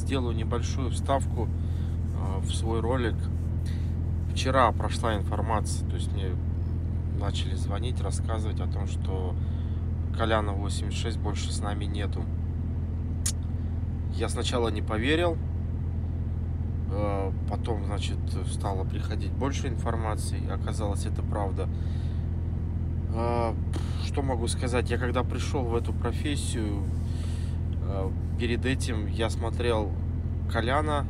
сделаю небольшую вставку в свой ролик. Вчера прошла информация, то есть мне начали звонить, рассказывать о том, что Коляна 86 больше с нами нету. Я сначала не поверил, потом, значит, стало приходить больше информации, оказалось, это правда. Что могу сказать? Я когда пришел в эту профессию, перед этим я смотрел Коляна,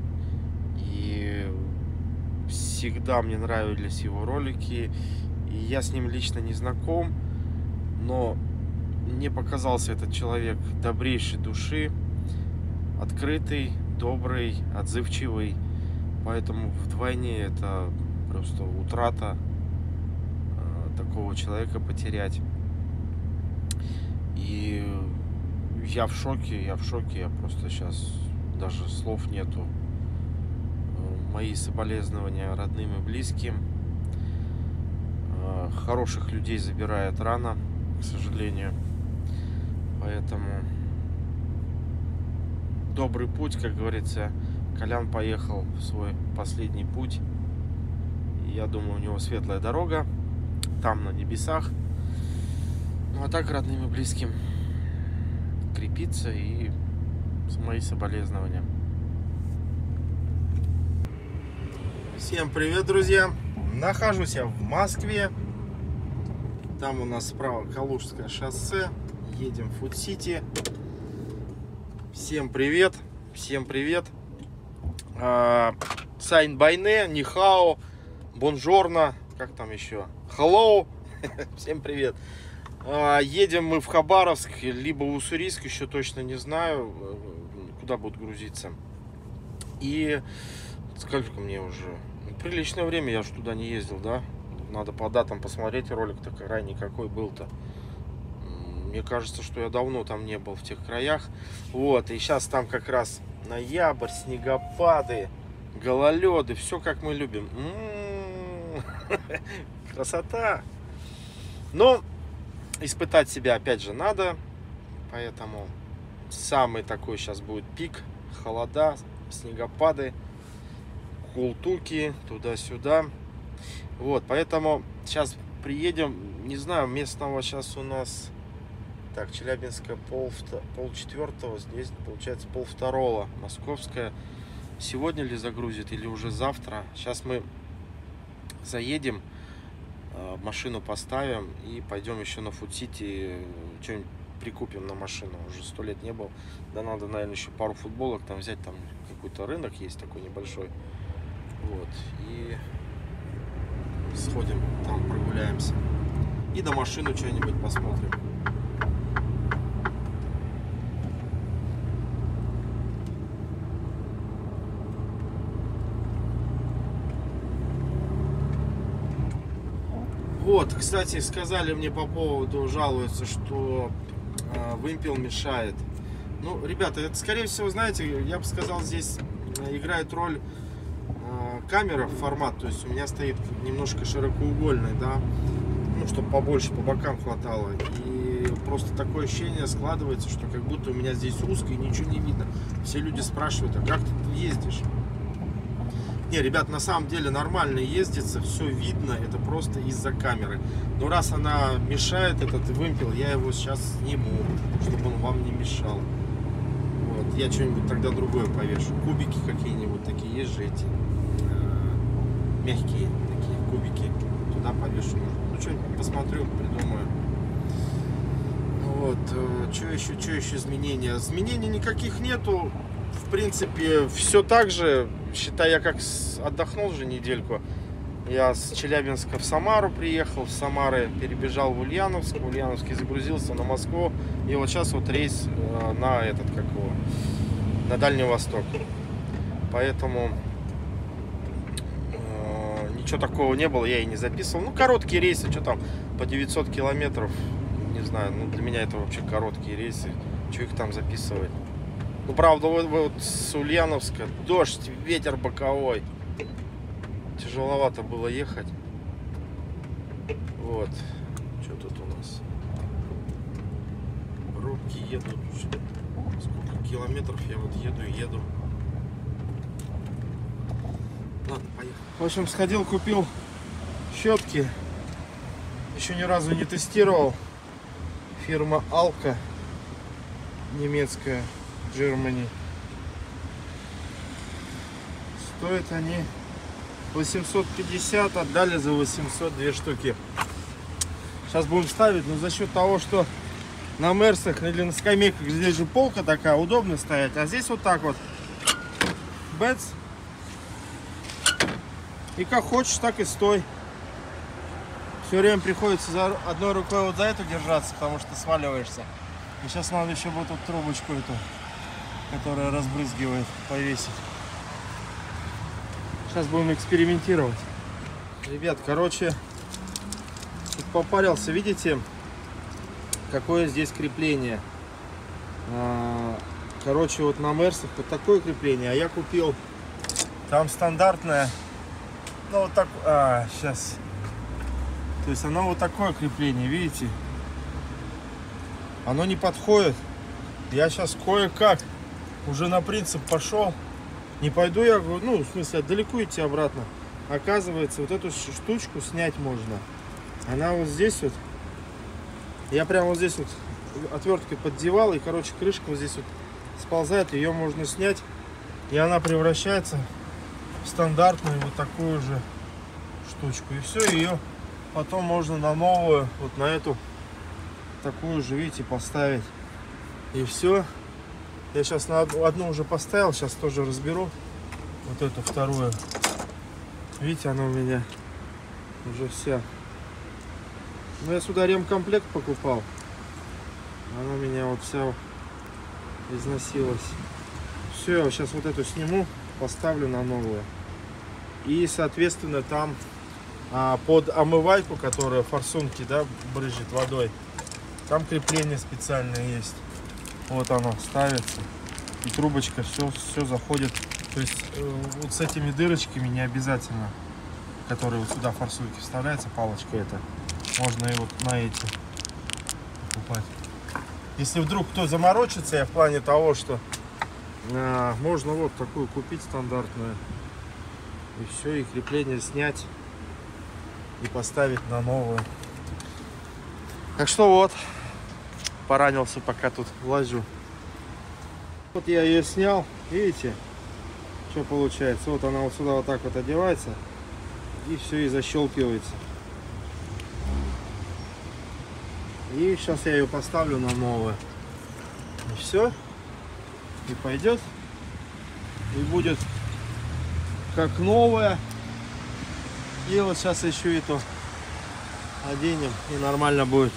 и всегда мне нравились его ролики, и я с ним лично не знаком, но мне показался этот человек добрейшей души, открытый, добрый, отзывчивый, поэтому вдвойне это просто утрата такого человека потерять. И я в шоке, я просто сейчас даже слов нету. Мои соболезнования родным и близким. Хороших людей забирает рано, к сожалению. Поэтому добрый путь, как говорится. Колян поехал в свой последний путь. И я думаю, у него светлая дорога. Там, на небесах. Ну, а так, родным и близким крепиться, и мои соболезнования. Всем привет, друзья! Нахожусь я в Москве. Там у нас справа Калужское шоссе. Едем в Фуд-Сити. Всем привет! Всем привет! Сайн байне, нихао, бонжорно, как там еще? Hello! Всем привет! Едем мы в Хабаровск, либо в Уссурийск, еще точно не знаю, куда будут грузиться. И сколько мне уже? Приличное время, я же туда не ездил, да? Надо по датам посмотреть, ролик-то крайний какой был-то. Мне кажется, что я давно там не был, в тех краях. Вот, и сейчас там как раз ноябрь, снегопады, гололеды, все как мы любим. Красота! Но испытать себя опять же надо, поэтому самый такой сейчас будет пик, холода, снегопады, култуки, туда-сюда. Вот, поэтому сейчас приедем, не знаю, местного сейчас у нас, так, Челябинская полчетвертого, здесь получается полвторого, Московская. Сегодня ли загрузит или уже завтра? Сейчас мы заедем, машину поставим и пойдем еще на Фуд-Сити, что-нибудь прикупим на машину. Уже 100 лет не был. Да надо, наверное, еще пару футболок там взять. Там какой-то рынок есть такой небольшой. Вот. И сходим, там прогуляемся. И на машину что-нибудь посмотрим. Вот, кстати, сказали мне по поводу, жалуются, что вымпел мешает. Ну, ребята, это, скорее всего, знаете, я бы сказал, здесь играет роль камера, формат. То есть у меня стоит немножко широкоугольный, да, ну, чтобы побольше по бокам хватало. И просто такое ощущение складывается, что как будто у меня здесь узко и ничего не видно. Все люди спрашивают, а как ты ездишь? Не, ребят, на самом деле нормально ездится, все видно, это просто из-за камеры. Но раз она мешает, этот вымпел, я его сейчас сниму, чтобы он вам не мешал. Вот, я что-нибудь тогда другое повешу. Кубики какие-нибудь такие есть же эти, мягкие такие кубики, туда повешу. Ну, что-нибудь посмотрю, придумаю. Вот, что еще изменения? Изменений никаких нету. В принципе, все так же. Считай, я как отдохнул же недельку. Я с Челябинска в Самару приехал, с Самары перебежал в Ульяновск, в Ульяновске загрузился на Москву. И вот сейчас вот рейс на на Дальний Восток. Поэтому ничего такого не было, я и не записывал. Ну, короткие рейсы, что там, по 900 километров, не знаю, ну, для меня это вообще короткие рейсы. Что их там записывать? Ну, правда, вот с Ульяновска дождь, ветер боковой. Тяжеловато было ехать. Вот. Что тут у нас? сутки еду. Сколько километров я вот еду и еду. Ладно, поехали. В общем, сходил, купил щетки. Еще ни разу не тестировал. Фирма Alka. Немецкая. Germany. Стоят они 850, отдали за 800 2 штуки. Сейчас будем ставить, но за счет того, что на мерсах или на скамейках здесь же полка такая, удобно стоять, а здесь вот так вот бэц, и как хочешь, так и стой. Все время приходится за одной рукой вот за эту держаться, потому что сваливаешься. И сейчас надо еще вот тут трубочку эту, которая разбрызгивает, повесить. Сейчас будем экспериментировать. Ребят, короче, тут попарился, видите, какое здесь крепление. Короче, вот на мерсах вот такое крепление, а я купил там стандартное, ну вот так, сейчас, то есть оно вот такое крепление, видите, оно не подходит. Я сейчас кое-как уже на принцип пошел. Не пойду я, ну, в смысле, далеко идти обратно. Оказывается, вот эту штучку снять можно. Она вот здесь вот. Я прям вот здесь вот отверткой поддевал, и, короче, крышка вот здесь вот сползает. Ее можно снять, и она превращается в стандартную вот такую же штучку. И все, ее потом можно на новую, вот на эту такую же, видите, поставить. И все. Я сейчас на одну уже поставил, сейчас тоже разберу. Вот эту вторую. Видите, она у меня уже вся. Ну, я сюда ремкомплект покупал. Она у меня вот вся износилась. Все, я сейчас вот эту сниму, поставлю на новую. И, соответственно, там под омывайку, которая форсунки, да, брызжет водой, там крепление специальное есть. Вот оно ставится, и трубочка все заходит. То есть вот с этими дырочками не обязательно, которые вот сюда форсунки вставляется, палочка эта, можно и вот на эти покупать. Если вдруг кто заморочится, я в плане того, что можно вот такую купить стандартную, и все, и крепление снять и поставить на новую. Так что вот. Поранился, пока тут лазю. Вот я ее снял, видите, что получается. Вот она вот сюда вот так вот одевается, и все, и защелкивается. И сейчас я ее поставлю на новую. И все, и пойдет, и будет как новая. И вот сейчас еще эту оденем, и нормально будет.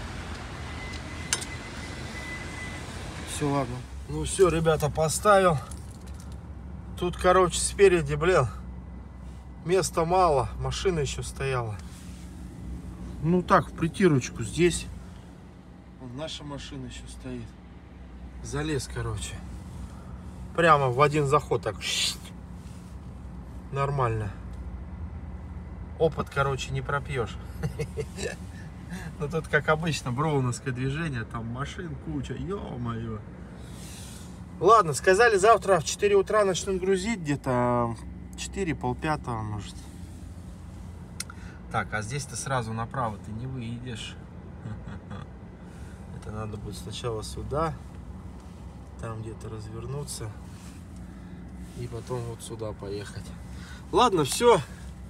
Все, ладно. Ну все, ребята, поставил. Тут, короче, спереди, блин, места мало. Машина еще стояла. Ну так, в притирочку здесь. Вон наша машина еще стоит. Залез, короче. Прямо в один заход так. Нормально. Опыт, короче, не пропьешь. Ну тут, как обычно, броуновское движение, там машин куча, ё-моё. Ладно, сказали, завтра в 4 утра начнут грузить, где-то 4, полпятого, может. Так, а здесь ты сразу направо ты не выйдешь. Это надо будет сначала сюда, там где-то развернуться, и потом вот сюда поехать. Ладно, все.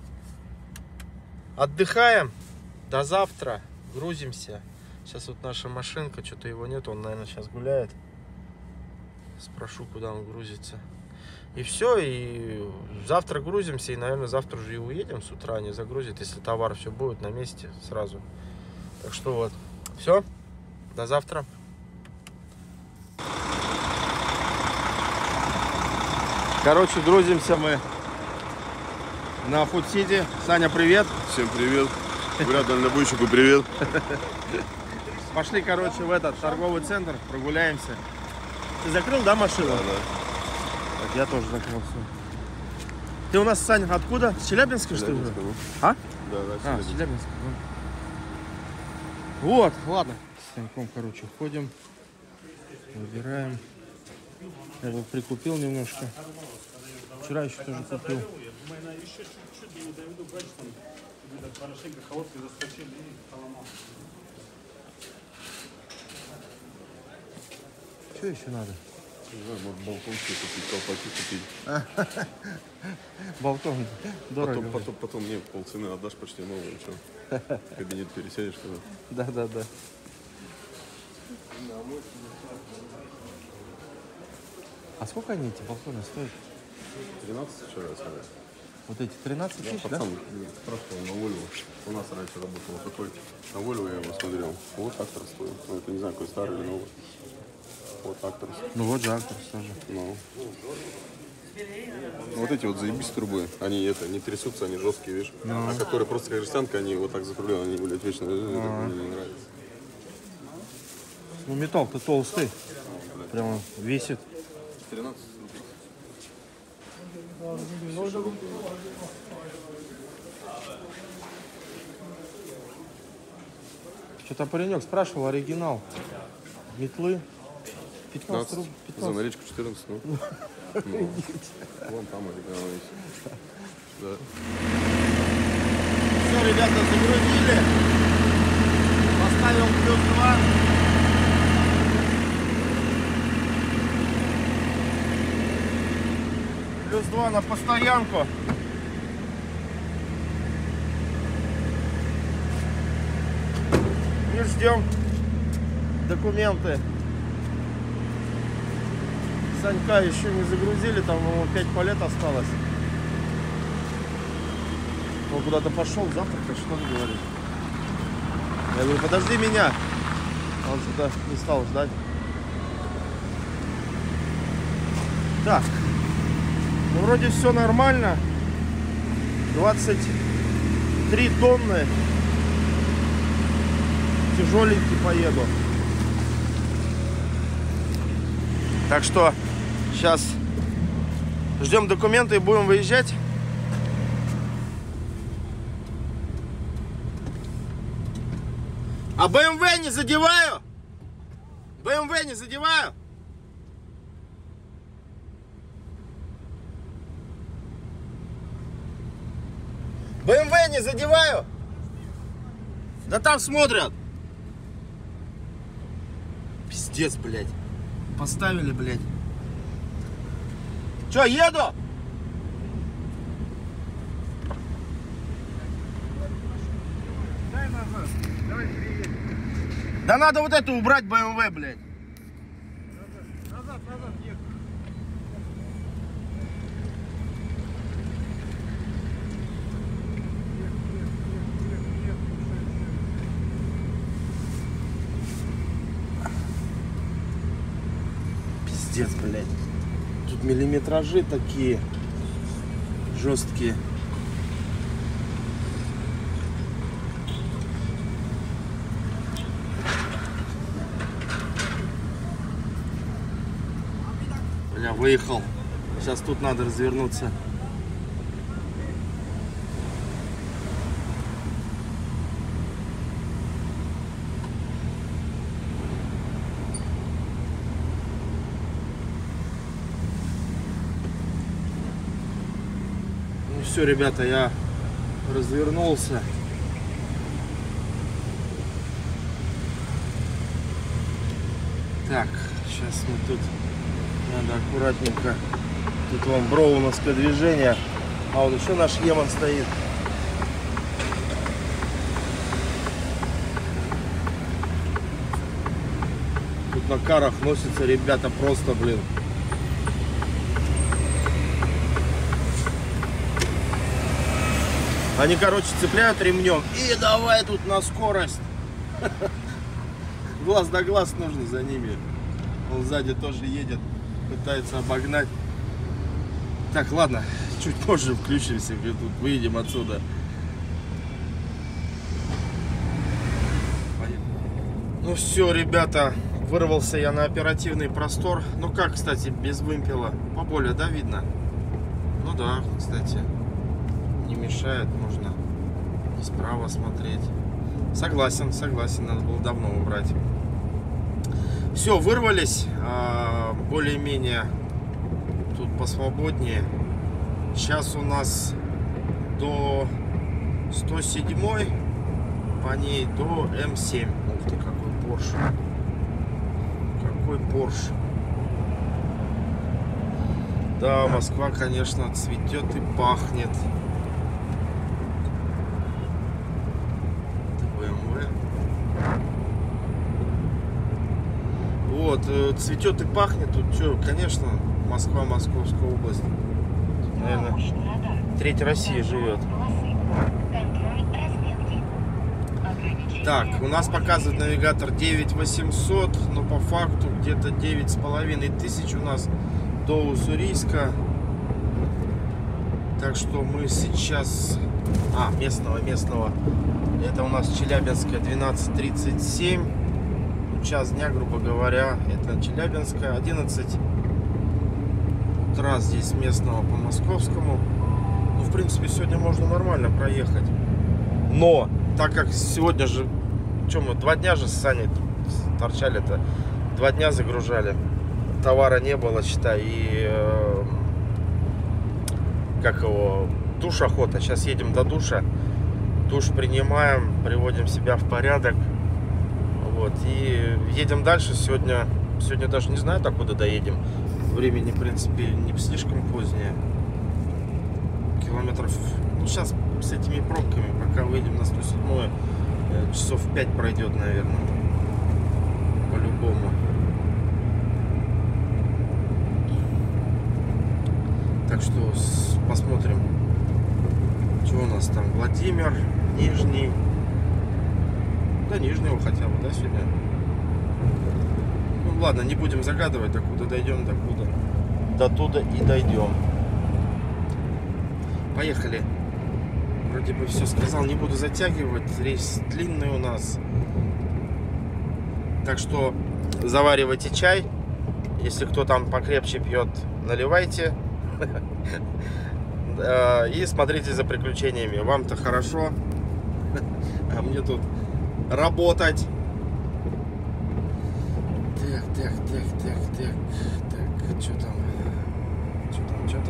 Отдыхаем. До завтра. Грузимся. Сейчас вот наша машинка, что-то его нет, он, наверное, сейчас гуляет. Спрошу, куда он грузится. И все, и завтра грузимся, и, наверное, завтра уже и уедем с утра, не загрузит, если товар все будет на месте сразу. Так что вот, все, до завтра. Короче, грузимся мы на Фуд-Сити. Саня, привет. Всем привет. Говорят, дальнобойщику привет. Пошли, короче, в этот торговый центр, прогуляемся. Ты закрыл, да, машину? Да. Так, я тоже закрыл все. Ты у нас, Саня, откуда? С Челябинска, что ли? А? Да, с Челябинска. Вот, ладно. С Саньком, короче, ходим. Выбираем. Я его прикупил немножко. Вчера еще тоже купил. Что еще надо? Не знаю, может балкончик купить, колпаки купить. Балкон дорого. Потом мне полцены отдашь почти новую. Что? В кабинет пересядешь когда? Да. А сколько они, эти балконы, стоят? 13 вчера сказали. Вот эти 13 тысяч, да? Пацан спрашивал на Volvo. У нас раньше работал такой. На Volvo я его смотрел. Вот трактор стоит. Ну, это не знаю, какой старый или новый. Вот трактор. Ну вот же Актрос тоже. Ну. Вот эти вот заебись трубы, они не трясутся, они жесткие, видишь. А которые просто как жестянка, они вот так закруглены, они, блядь, вечно. Это мне не нравится. Ну металл-то толстый. Прямо весит. 13 рублей. Что-то паренек спрашивал оригинал. Метлы. 15 рублей. За наличку 14, ну. Вон там оригинал есть. Да. Все, ребята, загрузили. Поставил +2. +2 на постоянку. И ждем документы. Санька еще не загрузили, там ему 5 палет осталось. Он куда-то пошел завтракать, что он говорит. Я говорю, подожди меня. Он сюда не стал ждать. Так. Ну, вроде все нормально. 23 тонны. Тяжеленький поеду. Так что сейчас ждем документы и будем выезжать. А БМВ не задеваю? БМВ не задеваю? БМВ не задеваю? Да там смотрят. Пиздец, блядь. Поставили, блядь. Че, еду? Дай назад. Давай переедем. Да надо вот эту убрать, БМВ, блядь. Назад, ехать. Пиздец, блядь. Тут миллиметражи такие жесткие. Бля, выехал. Сейчас тут надо развернуться. Ну все, ребята, я развернулся. Так, сейчас мы тут надо аккуратненько. Тут вон броуновское движение. А вот еще наш Еман стоит. Тут на карах носятся ребята просто, блин. Они, короче, цепляют ремнем и давай тут на скорость. Глаз да глаз нужно за ними. Он сзади тоже едет, пытается обогнать. Так, ладно, чуть позже включимся, тут выйдем отсюда. Ну все, ребята, вырвался я на оперативный простор. Ну как, кстати, без вымпела? Поболее, да, видно? Ну да, кстати, не мешает, можно и справа смотреть. Согласен, надо было давно убрать. Все, вырвались. Более-менее тут посвободнее. Сейчас у нас до 107, по ней до М7. Ух ты, какой Порш. Какой Порш. Да, Москва, конечно, цветет и пахнет. БМВ. Вот, цветет и пахнет. Тут что, конечно, Москва, Московская область. Наверное, треть России живет. Так, у нас показывает навигатор 9800, но по факту где-то 9500 у нас до Уссурийска. Так что мы сейчас... местного. Это у нас Челябинская 12:37. Час дня, грубо говоря. Это Челябинская 11 утра здесь местного по московскому. Ну, в принципе, сегодня можно нормально проехать. Но, так как сегодня же... Что мы, 2 дня же с Саней торчали-то. 2 дня загружали. Товара не было, считай. И... душ охота. Сейчас едем до душа. Душ принимаем, приводим себя в порядок. Вот. И едем дальше. Сегодня даже не знаю, докуда доедем. Времени, в принципе, не слишком позднее. Километров... Ну, сейчас с этими пробками, пока выйдем на 107, часов 5 пройдет, наверное. По-любому. Так что посмотрим, что у нас там. Владимир, Нижний. До Нижнего хотя бы, да, сегодня? Ну ладно, не будем загадывать, докуда дойдем, до туда и дойдем. Поехали. Вроде бы все сказал, не буду затягивать. Рейс длинный у нас. Так что заваривайте чай. Если кто там покрепче пьет, наливайте. И смотрите за приключениями. Вам-то хорошо, а мне тут работать. Так, что там? Что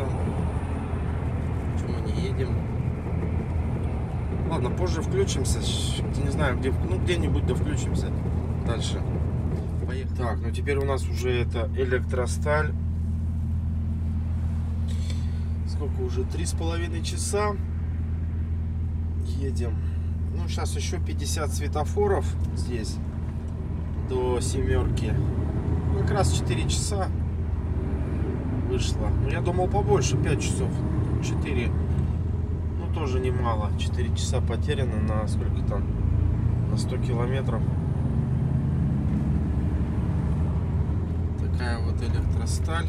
мы не едем? Ладно, позже включимся. Не знаю, где, ну где-нибудь да включимся дальше. Поехали. Так, ну теперь у нас уже это электросталь. Сколько уже? 3,5 часа едем. Ну, сейчас еще 50 светофоров здесь до семерки. Ну, как раз 4 часа вышло. Ну, я думал побольше, 5 часов. 4. Ну, тоже немало. 4 часа потеряно на сколько там? На 100 километров. Такая вот электросталь.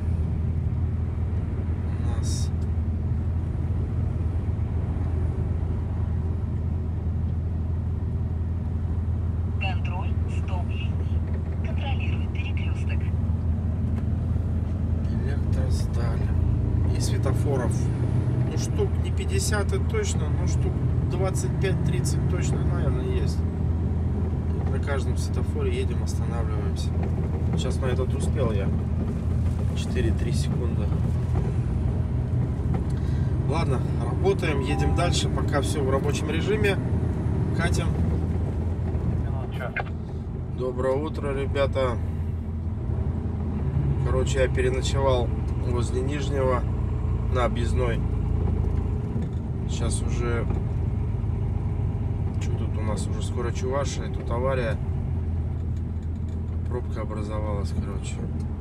Контроль, стоп линии. Контролирует перекресток. Электросталь. И светофоров. Ну, штук не 50 это точно, но штук 25-30 точно, наверное, есть. И на каждом светофоре едем, останавливаемся. Сейчас на этот успел я. 4-3 секунды. Ладно, работаем, едем дальше, пока все в рабочем режиме. Катим. Доброе утро, ребята. Короче, я переночевал возле Нижнего на объездной. Сейчас уже... Что тут у нас? Уже скоро Чувашия, тут авария. Пробка образовалась, короче.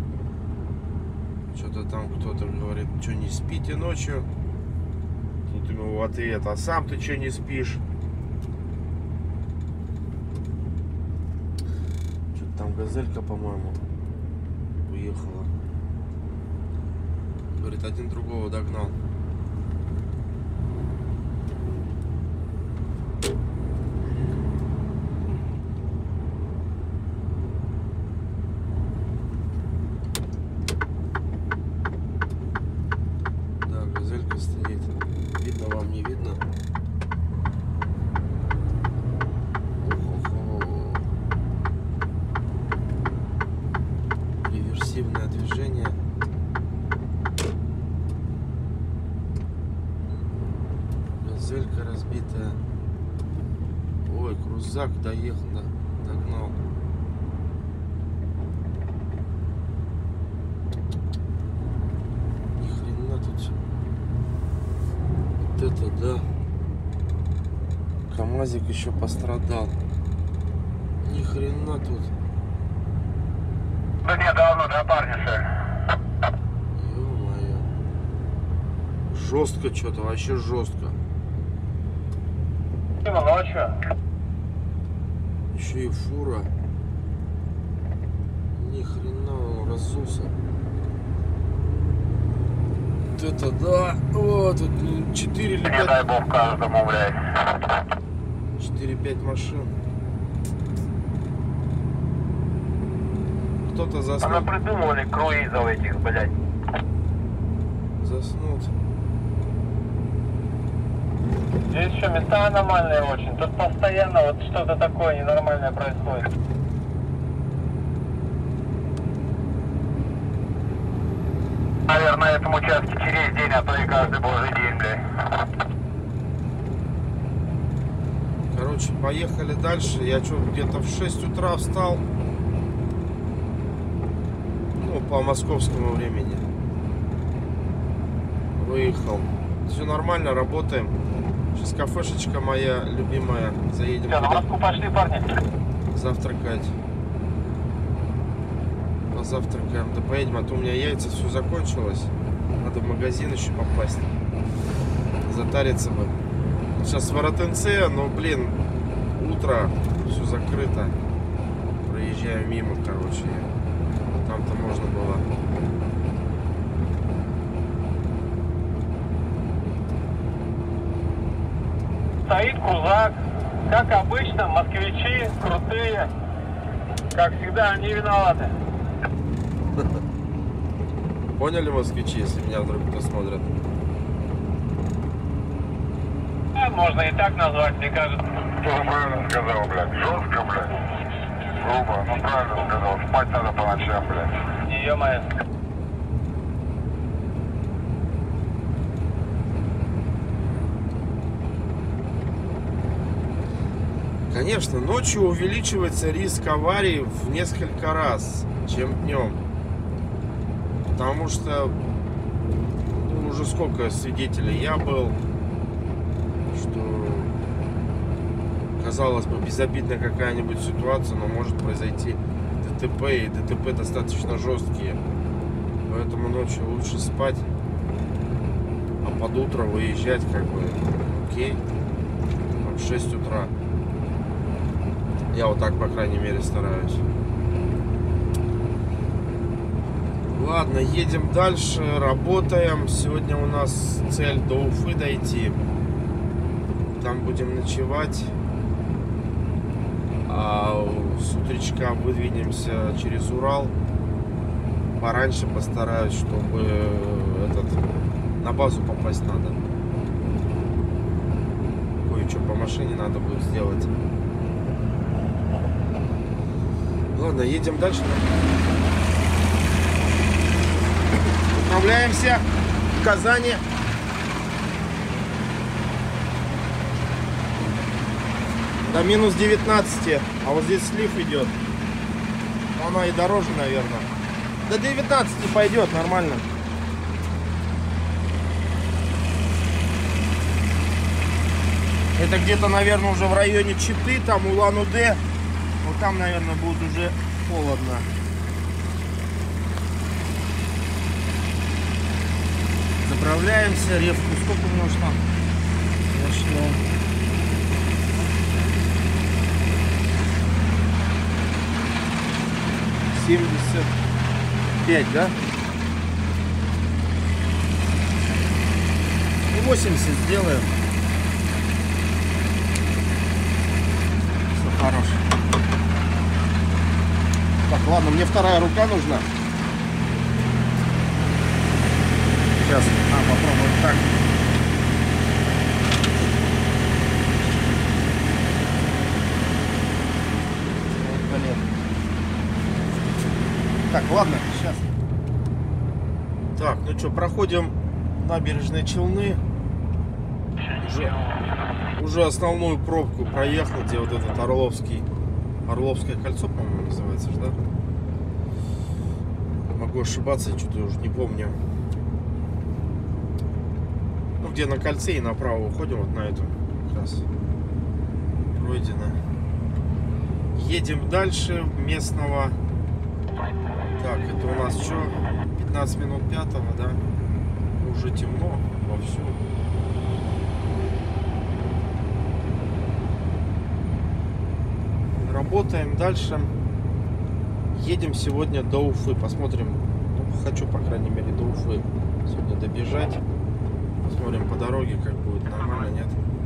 Что-то там кто-то говорит, что не спите ночью. Тут ему в ответ, а сам ты что не спишь? Что-то там газелька, по-моему, уехала. Говорит, один другого догнал. Да, газелька стоит. Видно вам, не видно? Ох-ох-ох. Импульсивное движение. Газелька разбитая. Ой, крузак доехал, догнал. Ни хрена тут. Вот это да. КамАЗик еще пострадал. Ни хрена тут. Да не, давно, да, парниша? Ё-моё. Жестко что-то, вообще жестко. Ночью. Еще и фура. Ни хрена он разулся. Вот это да. О, тут 4 или Не 5. дай бог каждому, блядь. 4-5 машин. Кто-то Она заснул. придумывали круизов этих, блядь. Заснул. Здесь еще места аномальные очень. Тут постоянно вот что-то такое ненормальное происходит. Наверное, на этом участке через день, а то и каждый божий день, блядь. Короче, поехали дальше. Я что, где-то в 6 утра встал. Ну, по московскому времени. Выехал. Все нормально, работаем. Сейчас кафешечка моя любимая. Заедем Все, на туда Москву пошли, парни. завтракать. Позавтракаем, да поедем, а то у меня яйца все закончилось. Надо в магазин еще попасть. Затариться бы. Сейчас в Воротынце, но, блин, утро, все закрыто. Проезжаю мимо, короче. Там-то можно было. Стоит крузак. Как обычно, москвичи крутые. Как всегда, они виноваты. Поняли, москвичи, если меня вдруг кто смотрит? Можно и так назвать, мне кажется. Он правильно сказал, блядь. Жестко, блядь. Грубо. Ну правильно сказал. Спать надо по ночам, блядь. Ё-моё. Конечно, ночью увеличивается риск аварий в несколько раз, чем днем. Потому что ну, уже сколько свидетелей я был, что казалось бы безобидная какая-нибудь ситуация, но может произойти ДТП, и ДТП достаточно жесткие. Поэтому ночью лучше спать, а под утро выезжать как бы окей, там, в 6 утра. Я вот так, по крайней мере, стараюсь. Ладно, едем дальше, работаем. Сегодня у нас цель до Уфы дойти. Там будем ночевать. А с утречка выдвинемся через Урал. Пораньше постараюсь, чтобы на базу попасть надо. Кое-что по машине надо будет сделать. Ладно, едем дальше. Отправляемся в Казани. До минус 19. А вот здесь слив идет. Она и дороже, наверное. До 19 пойдет нормально. Это где-то, наверное, уже в районе Читы, там Улан-Удэ. Вот там, наверное, будет уже холодно. Заправляемся. Ревку сколько у нас там? Начнем. $75, да? И 80 сделаем. Все хорошо. Так, ладно, мне вторая рука нужна. Сейчас, попробуем так. Вот, блин. Так, ладно, сейчас. Так, ну что, проходим набережные Челны. Уже основную пробку проехал, где вот этот Орловское кольцо, по-моему, называется же, да? Могу ошибаться, я что-то уже не помню. Ну, где на кольце и направо уходим, вот на эту как раз пройдено. Едем дальше местного. Так, это у нас что? 15 минут 5-го, да? Уже темно вовсю. Работаем дальше. Едем сегодня до Уфы. Посмотрим. Ну, хочу, по крайней мере, до Уфы сегодня добежать. Посмотрим по дороге, как будет. Нормально, нет?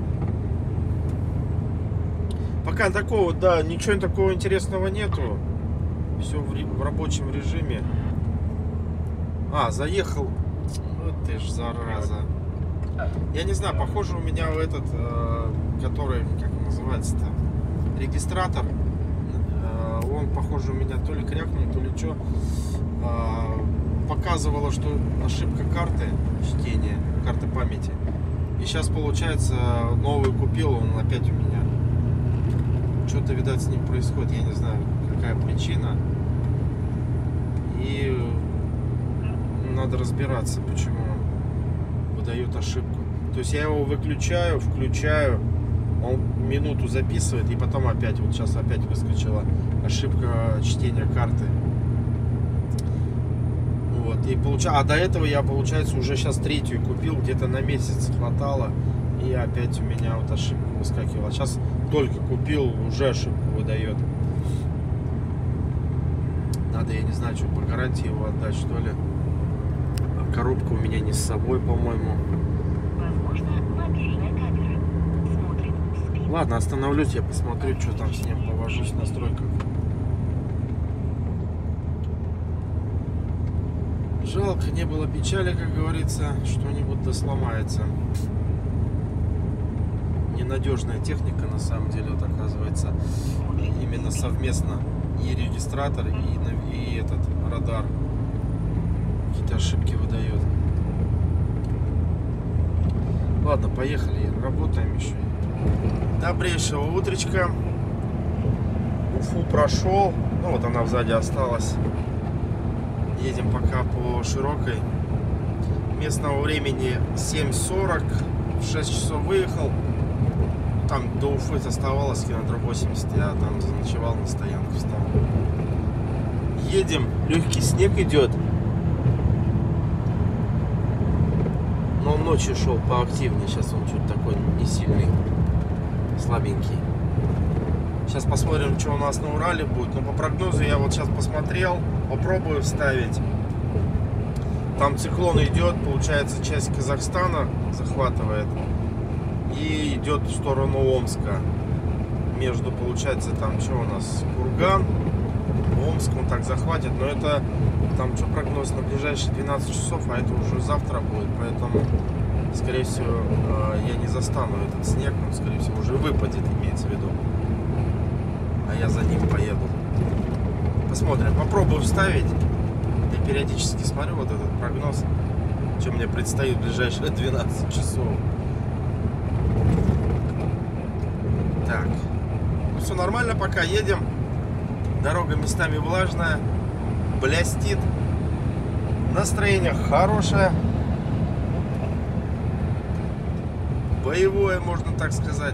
Пока такого, да, ничего такого интересного нету. Все в рабочем режиме. А, заехал. Вот ты ж зараза. Я не знаю, похоже у меня этот, который, как называется-то, регистратор. Он, похоже, у меня то ли крякнул, то ли что. Показывало, что ошибка карты чтения, карты памяти. И сейчас, получается, новую купил, он опять у меня. Что-то, видать, с ним происходит. Я не знаю, какая причина. И надо разбираться, почему он выдает ошибку. То есть я его выключаю, включаю, он минуту записывает, и потом опять, вот сейчас опять выскочила ошибка чтения карты. Вот, и а до этого я, получается, уже сейчас третью купил, где-то на месяц хватало, и опять у меня вот ошибка выскакивала. Сейчас только купил, уже ошибку выдает. Надо, я не знаю, что, по гарантии его отдать, что ли. А коробка у меня не с собой, по-моему. Возможно, мобильная камера. Смотрит спину. Ладно, остановлюсь, я посмотрю, что там с ним, повожусь в настройках. Жалко, не было печали, как говорится, что-нибудь да сломается. Ненадежная техника, на самом деле, вот оказывается, именно совместно и регистратор, и этот радар какие-то ошибки выдает. Ладно, поехали, работаем еще. Добрейшего утречка. Уфу прошел, ну вот она сзади осталась. Едем пока по широкой. Местного времени 7:40. В 6 часов выехал. Там до Уфы оставалось километров 80. Я там заночевал на стоянке, встал. Едем. Легкий снег идет. Но он ночью шел поактивнее. Сейчас он чуть такой не сильный. Слабенький. Сейчас посмотрим, что у нас на Урале будет. Но по прогнозу я вот сейчас посмотрел. Попробую вставить. Там циклон идет, получается, часть Казахстана захватывает и идет в сторону Омска. Между, получается, там что у нас, Курган, Омск он так захватит, но это там что прогноз на ближайшие 12 часов, а это уже завтра будет, поэтому, скорее всего, я не застану этот снег, он, скорее всего, уже выпадет, имеется в виду, а я за ним поеду. Посмотрим, попробую вставить. Я периодически смотрю вот этот прогноз, что мне предстоит в ближайшие 12 часов. Так, ну все нормально, пока едем. Дорога местами влажная, блестит. Настроение хорошее. Боевое, можно так сказать.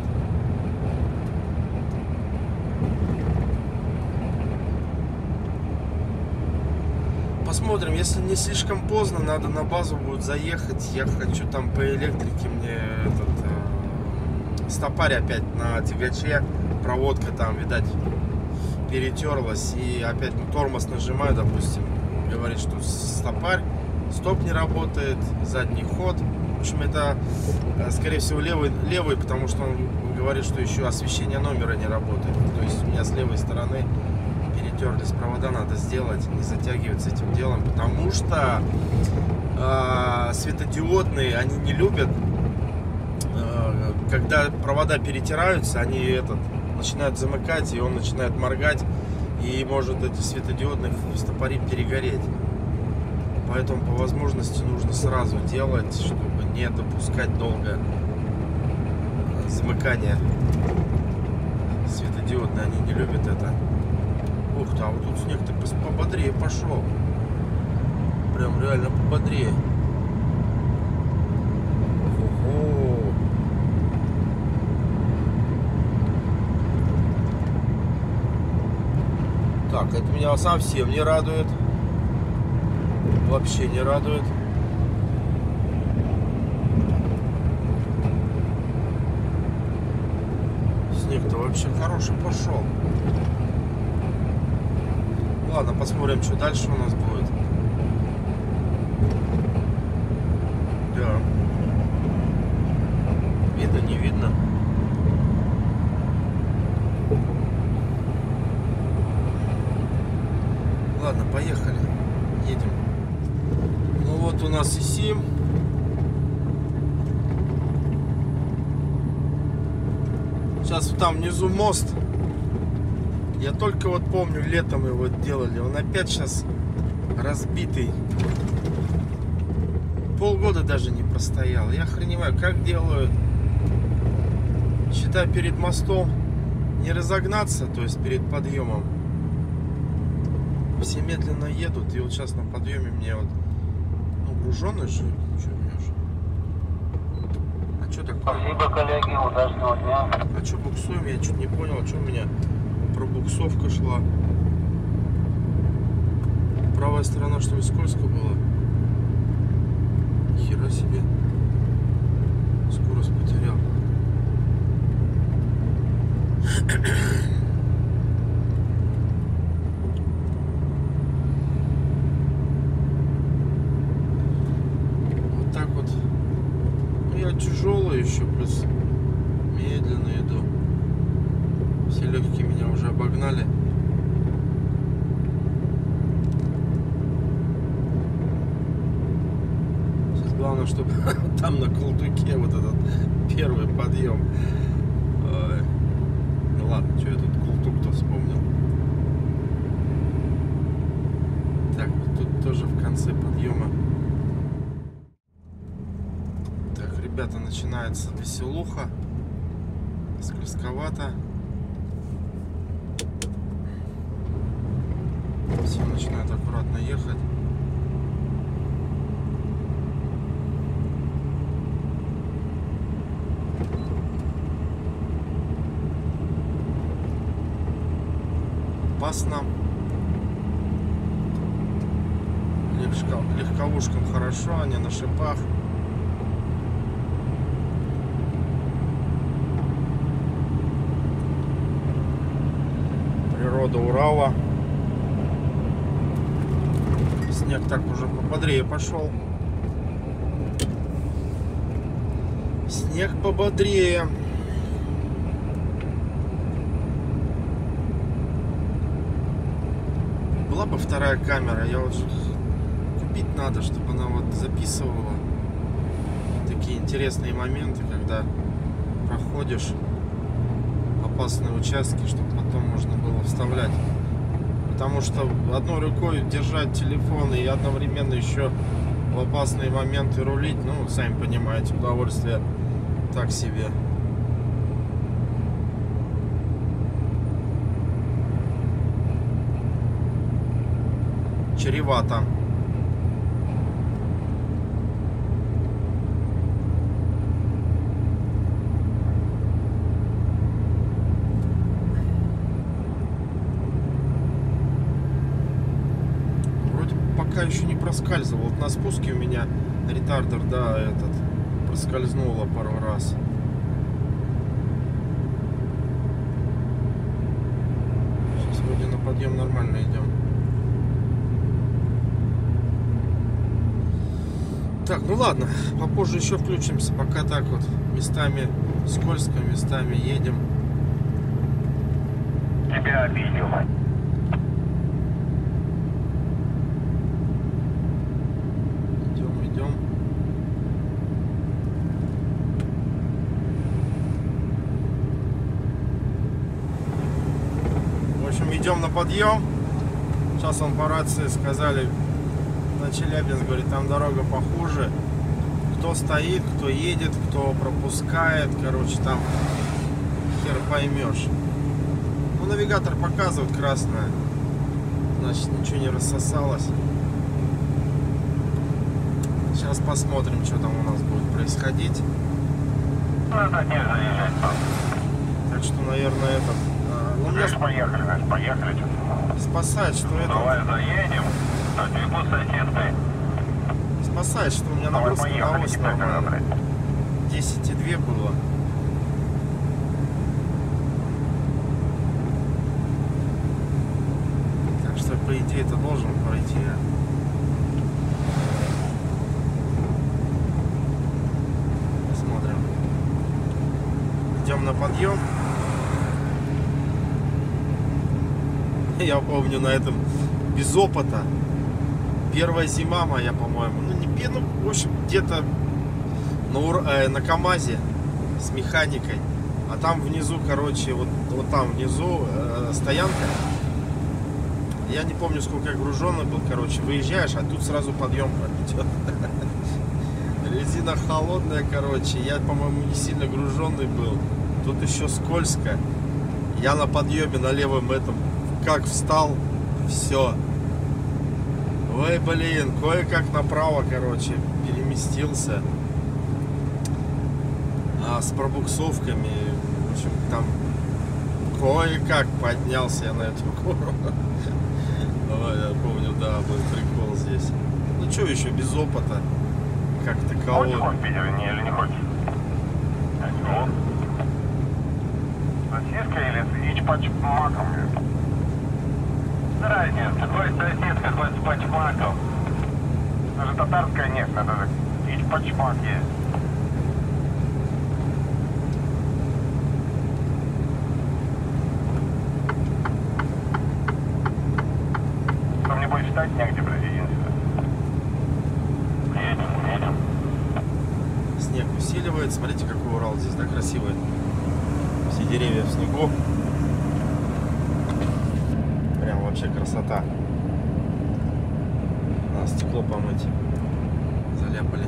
Посмотрим, если не слишком поздно, надо на базу будет заехать. Я хочу там по электрике, мне этот стопарь опять на тягаче, проводка там, видать, перетерлась. И опять тормоз нажимаю, допустим, говорит, что стопарь, стоп не работает, задний ход. В общем, это, скорее всего, левый, потому что он говорит, что еще освещение номера не работает. То есть у меня с левой стороны перетерлись провода, надо сделать, не затягиваться этим делом, потому что светодиодные, они не любят, когда провода перетираются, они начинают замыкать, и он начинает моргать, И может эти светодиодные стопори перегореть. Поэтому по возможности нужно сразу делать, чтобы не допускать долго замыкания. Светодиодные, они не любят это. Ух ты, а вот тут снег-то пободрее пошел. Прям реально пободрее. Ого. Так, это меня совсем не радует. Вообще не радует. Снег-то вообще хороший пошел. Ладно, посмотрим, что дальше у нас будет. Да. Видно, не видно. Ладно, поехали. Едем. Ну вот у нас и Сим. Сейчас там внизу мост. Я только вот помню, летом его делали. Он опять сейчас разбитый. Полгода даже не простоял. Я охреневаю, как делают. Считай, перед мостом не разогнаться, то есть перед подъемом. Все медленно едут. И вот сейчас на подъеме мне вот... Ну, груженый же. Что у меня же? А что такое? Спасибо, коллеги, удачного дня. А что буксуем? Я чуть не понял, что у меня пробуксовка шла. Правая сторона, что ли, скользко было? Хера себе. Скорость потерял. Вот так вот. Ну, я тяжелый еще, плюс медленно иду. Все легкие меня уже обогнали. Сейчас главное, чтобы там на Култуке вот этот первый подъем. Ой. Ну ладно, что я тут Култук-то вспомнил. Так, вот тут тоже в конце подъема. Так, ребята, начинается веселуха. Скользковато. Все начинают аккуратно ехать. Опасно. Легковушкам хорошо, они на шипах. Природа Урала. Снег так уже пободрее пошел. Снег пободрее. Была бы вторая камера, я вот купить надо, чтобы она вот записывала такие интересные моменты, когда проходишь опасные участки, чтобы потом можно было вставлять. Потому что одной рукой держать телефон и одновременно еще в опасные моменты рулить, ну, сами понимаете, удовольствие так себе. Чревато. Пока еще не проскальзывал. Вот на спуске у меня ретардер, да, этот проскользнуло пару раз. Сейчас вроде на подъем нормально идем. Так, ну ладно, попозже еще включимся. Пока так вот местами скользко, местами едем. Тебя обидел. Идем. В общем, идем идем на подъем. Сейчас он по рации сказали на Челябинск, говорит, там дорога похуже. Кто стоит, кто едет, кто пропускает, короче, там хер поймешь. Ну, навигатор показывает красное, значит, ничего не рассосалось. Сейчас посмотрим, что там у нас будет происходить. Надо не заезжать там. Так что, наверное, это... ну, меня Поехали, значит, поехали. спасает, что это... Давай заедем, отбегу соседкой. Спасает, что у меня нагрузка на ось нормально. 10,2 было. Так что, по идее, это должен пройти. Посмотрим. Идем на подъем. Я помню на этом без опыта. Первая зима моя, по-моему. Ну, не ну, в общем, где-то на КамАЗе с механикой. А там внизу, короче, вот там внизу стоянка. Я не помню, сколько я груженный был, короче. Выезжаешь, а тут сразу подъем идет. Резина холодная, короче. Я, по-моему, не сильно груженный был. Тут еще скользко. Я на подъеме на левом этом как встал, все. Ой, блин, кое-как направо, короче, переместился. А с пробуксовками, в общем, там кое-как поднялся я на эту гору. Ой, я помню, да, был прикол здесь. Ну что еще, без опыта, как такового. Хочешь в Питере, не, или не хочешь? Вот. Сосиска или с ичпачмаком? Разница, хоть сосиска, хоть с пачмаком. Это же татарская нефть, это же ичпачмак есть. Там не будет ждать негде, блядь, единственное. Едем. Снег усиливает. Смотрите, какой Урал здесь, да, красивый. Все деревья в снегу. Прям вообще красота. Надо стекло помыть. Заляпали.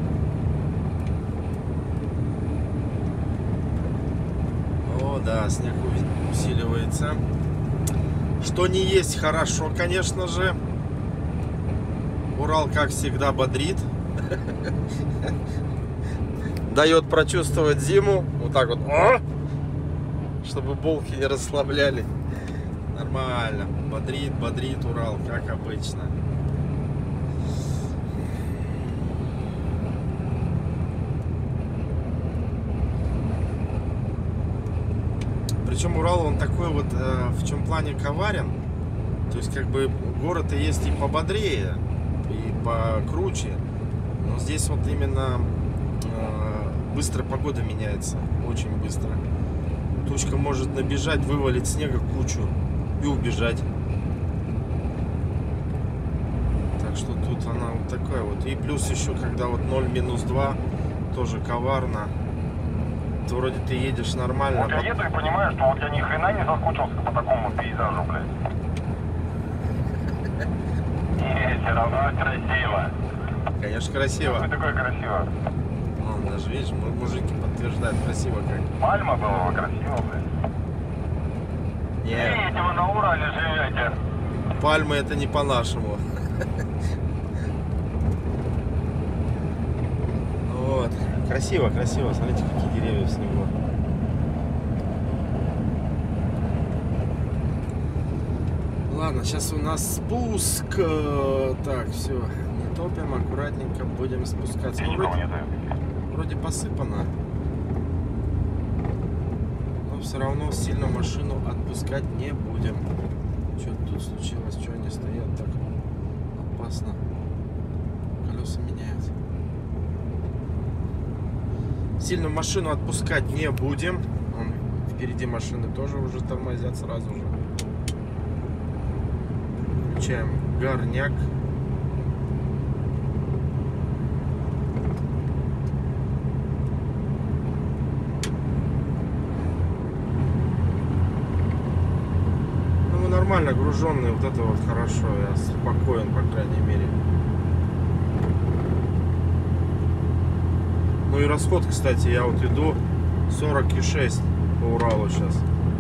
О, да, снег усиливается. Что не есть хорошо, конечно же. Урал, как всегда, бодрит. Дает прочувствовать зиму. Вот так вот. О! Чтобы булки не расслабляли. Нормально. Бодрит Урал, как обычно. Причем Урал, он такой вот в чем плане коварен. То есть, как бы, город и есть и пободрее, и покруче. Но здесь вот именно быстро погода меняется. Очень быстро. Тучка может набежать, вывалить снега кучу и убежать. Так что тут она вот такая вот. И плюс еще, когда вот 0-2, тоже коварно. То вроде ты едешь нормально. Вот я еду и понимаю, что вот я ни хрена не соскучился по такому пейзажу, блядь. Не, все равно красиво. Конечно, красиво. Что такое красиво? Вон, даже видишь, мужики подтверждают, красиво как. Пальма была красиво, блядь. Нет, Видите, вы на Урале живете. пальмы это не по-нашему. Вот. Красиво, красиво. Смотрите, какие деревья в снегу. Ладно, сейчас у нас спуск. Так, все. Не топим, аккуратненько будем спускаться. Ну, Никого вроде, не даю. вроде посыпано. Но все равно сильно машину отпускать не будем. Что тут случилось? Что они стоят так опасно? Колеса меняют. Сильно машину отпускать не будем. Вон, впереди машины тоже уже тормозят сразу же. Включаем горняк. нормально груженный, вот это вот хорошо, я спокоен, по крайней мере. Ну и расход, кстати, я вот иду 40,6 по Уралу сейчас.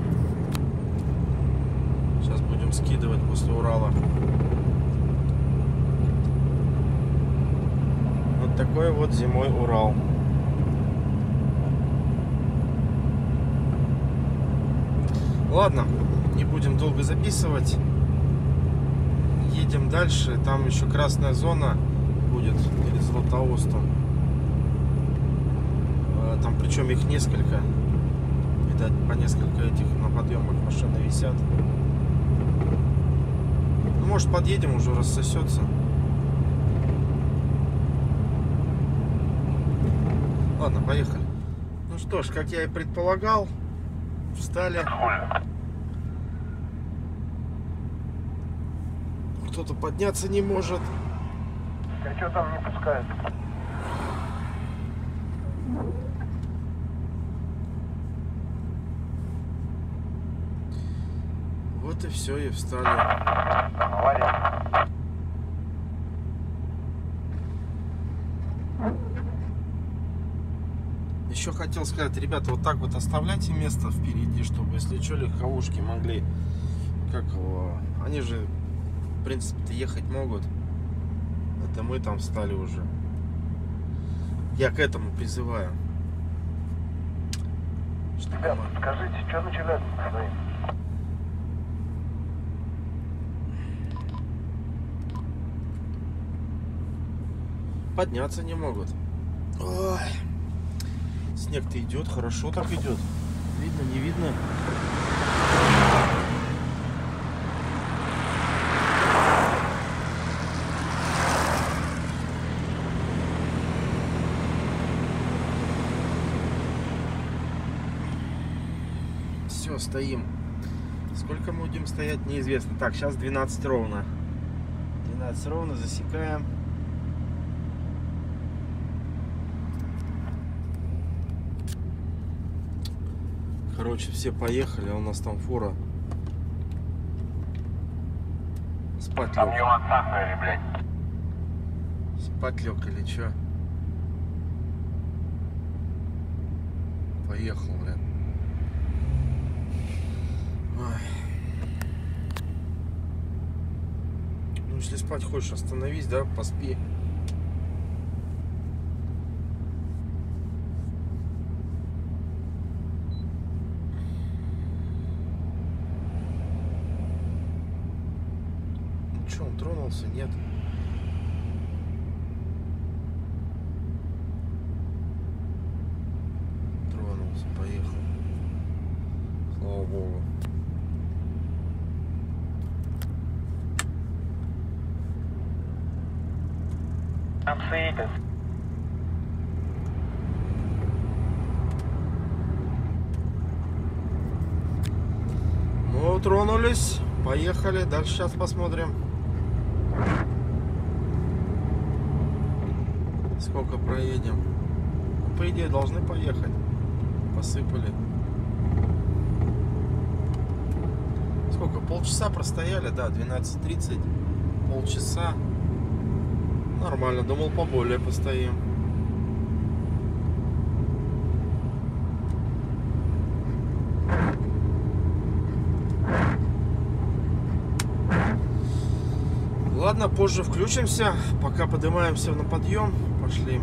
Сейчас будем скидывать после Урала. Вот такой вот зимой Урал. Ладно, не будем долго записывать. Едем дальше. Там еще красная зона будет перед Златоустом. Там причем их несколько. Видать, по несколько этих на подъемах машины висят. Ну, может, подъедем, уже рассосется. Ладно, поехали. Ну что ж, как я и предполагал, встали. Кто-то подняться не может. А что там не пускает? Вот и все, и встали. Авария. Еще хотел сказать, ребята, вот так вот оставляйте место впереди, чтобы, если что, легковушки могли, как его, они же, в принципе-то, ехать могут. Это мы там встали уже. Я к этому призываю. Ребят, скажите, что начинается? Подняться не могут. Ой. Снег-то идет, хорошо так идет. Видно, не видно. Все, стоим. Сколько мы будем стоять, неизвестно. Так, сейчас 12 ровно. 12 ровно, засекаем. Короче, все поехали, а у нас там фура. Спать Там лег. его отсахали, блядь. Спать лег или чё? Поехал, блин. Ой. Ну, если спать хочешь, остановись, да, поспи. Че, он тронулся? Нет. Тронулся, поехал. Слава богу. Там сыпет. Ну, тронулись. Поехали. Дальше сейчас посмотрим. Сколько проедем. По идее, должны поехать. Посыпали. Сколько? Полчаса простояли, да, 12:30. Полчаса. Нормально, думал, поболее постоим. Ладно, позже включимся. Пока поднимаемся на подъем. Пошли.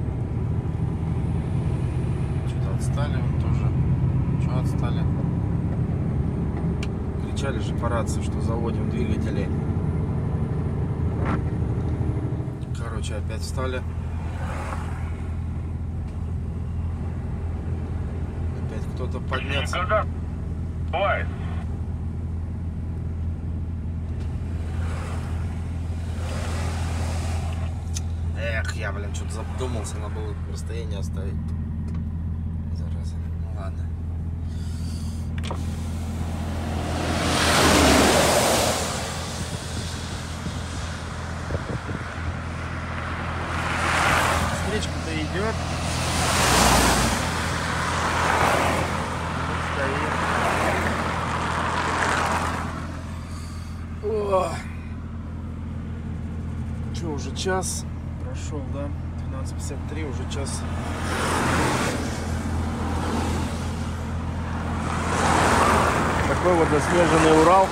Что-то отстали, он тоже. Что отстали? Кричали же по рации, что заводим двигатели. Короче, опять встали. Опять кто-то подняться. Когда бывает? Эх, я, блин, что-то задумался, надо было расстояние оставить. Зараза. Ну ладно. Встречка-то идет. Вот стоит. Что, уже час прошел, да? 12:53, уже час. Такой вот заснеженный Урал.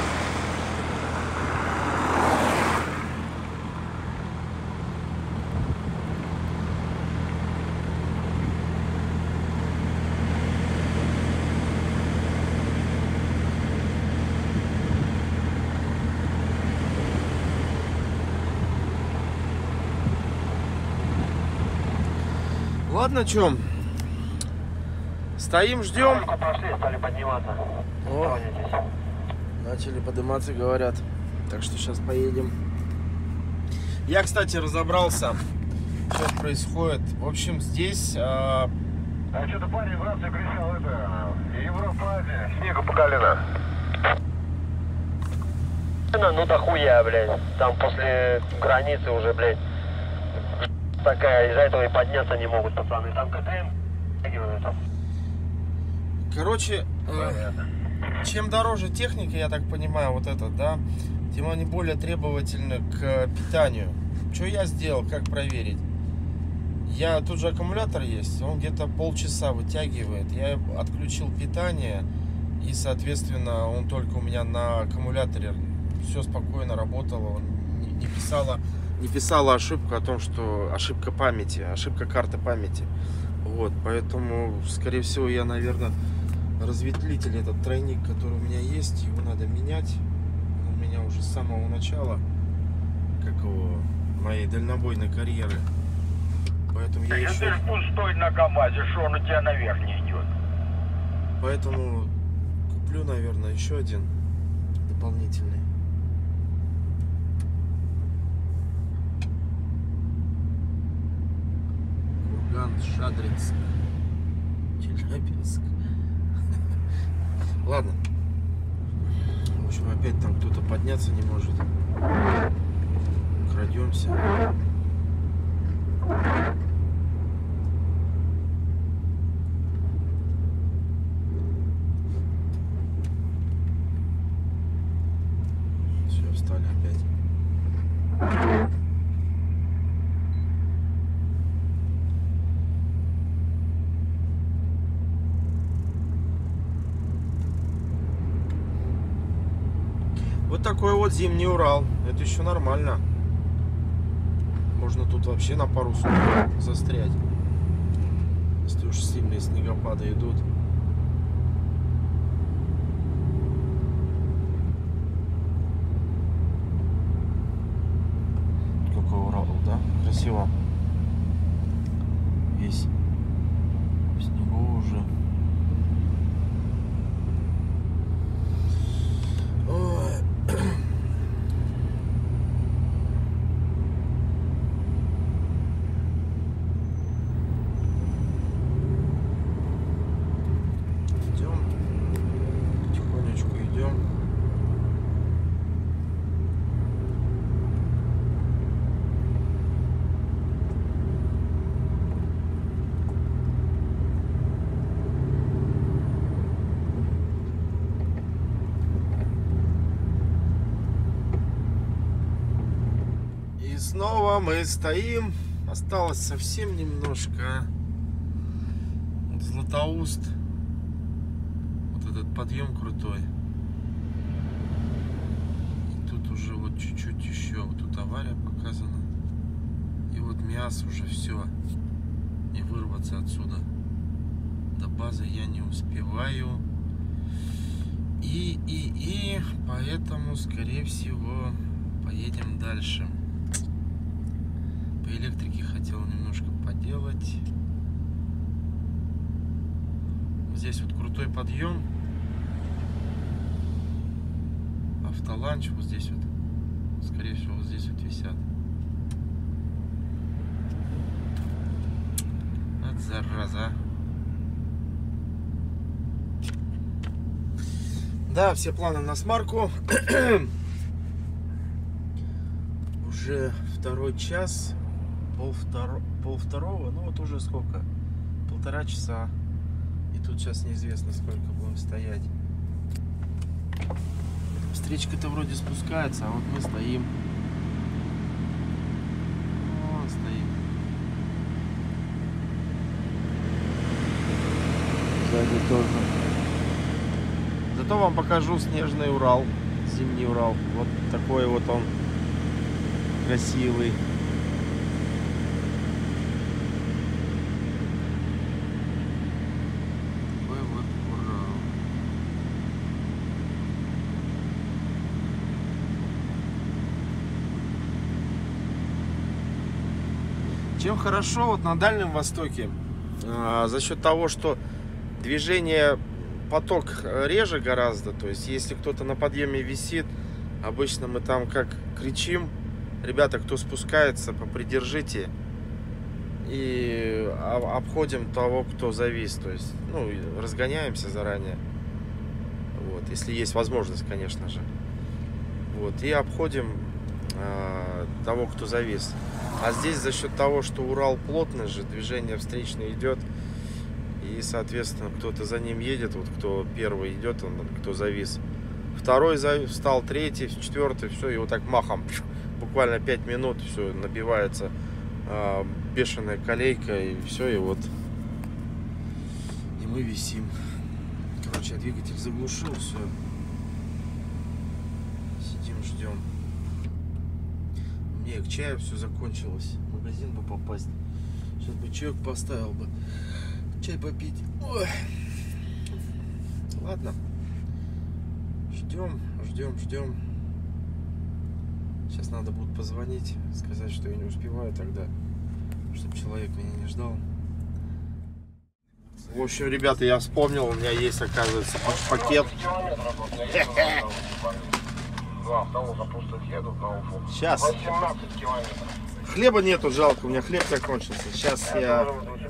Ладно, чё? Стоим, ждем. Только пошли, стали подниматься. О, начали подниматься, говорят. Так что сейчас поедем. Я, кстати, разобрался, что происходит. В общем, здесь... А что-то парень в рацию кричал, это... Европа, Азия, снегу по колено. Ну дохуя, блядь. Там после границы уже, блядь, такая, из-за этого и подняться не могут пацаны. Там КТМ втягивают. Короче, чем дороже техника, я так понимаю, вот это, да, тем они более требовательны к питанию. Что я сделал, как проверить? Тут же аккумулятор есть, он где-то полчаса вытягивает. Я отключил питание, и, соответственно, он только у меня на аккумуляторе все спокойно работало. Он не писала ошибку о том, что ошибка памяти, ошибка карты памяти. Вот, поэтому, скорее всего, я, наверное, разветвлитель, этот тройник, который у меня есть, его надо менять. Он у меня уже с самого начала, моей дальнобойной карьеры. Поэтому я еще... Ты ж пустой на КамАЗе, что он у тебя наверх не идет? Поэтому куплю, наверное, еще один дополнительный. Курган, Шадринск, Челябинск. Ладно. В общем, опять там кто-то подняться не может. Крадемся. Все, встали опять. Вот такой вот зимний Урал. Это еще нормально. Можно тут вообще на пару суток застрять, если уж сильные снегопады идут. Какой Урал, да? Красиво. Весь в снегу уже. Ой. Снова мы стоим. Осталось совсем немножко. Вот Златоуст. Вот этот подъем крутой. И тут уже вот чуть-чуть еще. Вот тут авария показана. И вот Миас уже все. И вырваться отсюда до базы я не успеваю. И поэтому, скорее всего, поедем дальше. По электрике хотел немножко поделать. Здесь вот крутой подъем. Автоланч вот здесь вот. Скорее всего, вот здесь вот висят. Вот зараза. Да, все планы на смарку. Уже второй час. Полвторого, ну вот уже сколько? 1,5 часа. И тут сейчас неизвестно, сколько будем стоять. Встречка-то вроде спускается, а вот мы стоим. И тоже. Зато вам покажу снежный Урал, зимний Урал. Вот такой вот он красивый. Такой вот Урал. Чем хорошо вот на Дальнем Востоке, за счет того, что движение, поток реже гораздо, то есть если кто-то на подъеме висит, обычно мы там как кричим: ребята, кто спускается, попридержите, и обходим того, кто завис, то есть, ну, разгоняемся заранее, вот, если есть возможность, конечно же, вот, и обходим того, кто завис. А здесь за счет того, что Урал плотный же, движение встречное идет, и, соответственно, кто-то за ним едет, вот кто первый идет, он, кто завис, второй встал, третий, четвертый, все, и вот так махом, буквально 5 минут, все, набивается бешеная колейка, и все, и вот, и мы висим. Короче, я двигатель заглушил, все, сидим, ждем. Мне к чаю все закончилось. В магазин бы попасть. Сейчас бы чаек поставил бы. Чай попить. Ой. Ладно. Ждем. Сейчас надо будет позвонить, сказать, что я не успеваю тогда, чтобы человек меня не ждал. В общем, ребята, я вспомнил, у меня есть, оказывается, пакет. Сейчас. Хлеба нету, жалко, у меня хлеб закончился. Сейчас я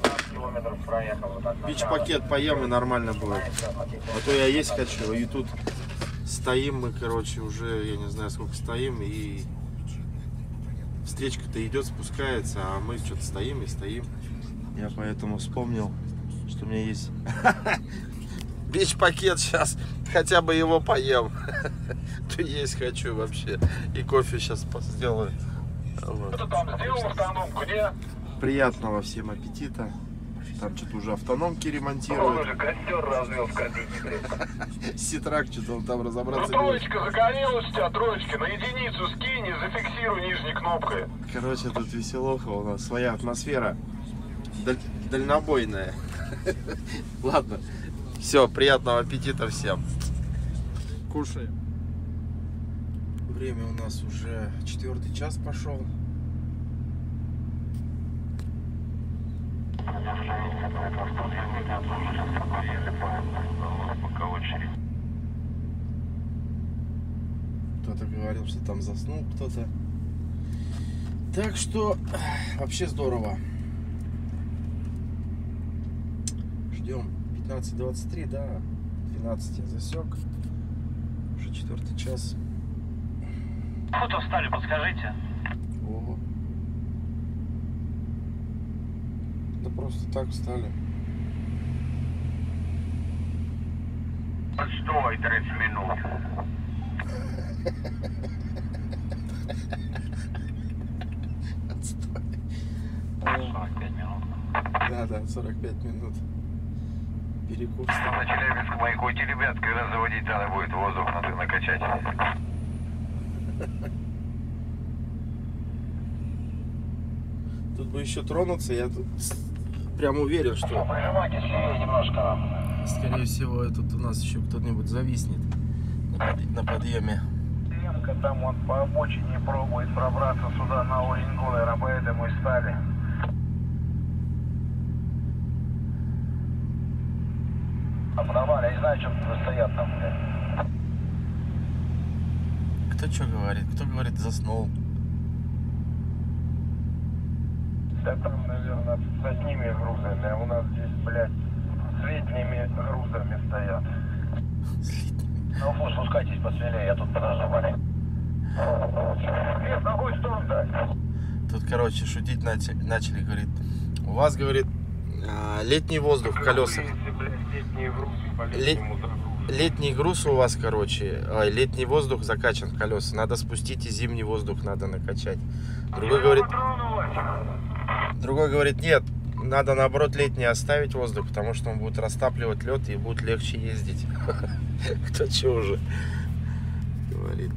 бич-пакет поем, и нормально будет. А то я есть хочу, и тут стоим мы, короче, уже, я не знаю, сколько стоим, и встречка-то идет, спускается, а мы что-то стоим и стоим. Я поэтому вспомнил, что у меня есть бич-пакет, сейчас хотя бы его поем. То есть хочу вообще. И кофе сейчас сделаю. Вот. Что там сделал автономку, не? Приятного всем аппетита. Там что-то уже автономки Он ремонтируют. уже костер развел в кабине. Ситрак, что-то он там разобраться Ну, не может. троечка загорелась у тебя, троечка. На единицу скинь и зафиксируй нижней кнопкой. Короче, тут веселуха, у нас своя атмосфера. Дальнобойная. Ладно. Все, приятного аппетита всем. Кушаем. Время у нас уже 4-й час пошел. Кто-то говорил, что там заснул кто-то. Так что вообще здорово. Ждем. 15:23, да. 12 я засек. Уже 4-й час. Откуда встали, подскажите? Ого. Да просто так встали. Отстой 30 минут. Отстой. 45 минут. Да, 45 минут. Перекур На стал. Челябинск маяку идти, ребят, когда заводить надо будет, воздух надо накачать. Тут бы еще тронуться, я тут прям уверен, что, Прижимайте сильнее немножко. скорее всего, тут у нас еще кто-нибудь зависнет на подъеме. Емка там он по обочине пробует пробраться сюда на Уренгой, а поэтому и стали. Обновали, я не знаю, что тут стоят там, блядь. Кто что говорит? Кто говорит, заснул? Да там, наверное, с одними грузами, а у нас здесь, блядь, с летними грузами стоят. Ну, фу, спускайтесь посмелее, я тут подожду, блядь. Нет, в какую сторону дать? Тут, короче, шутить начали, говорит, у вас, говорит, летний воздух в колесах. Летний груз у вас, короче, летний воздух закачан в колеса. Надо спустить, и зимний воздух надо накачать. Другой говорит, нет, Надо, наоборот, летний оставить воздух, потому что он будет растапливать лед и будет легче ездить. Кто че уже говорит.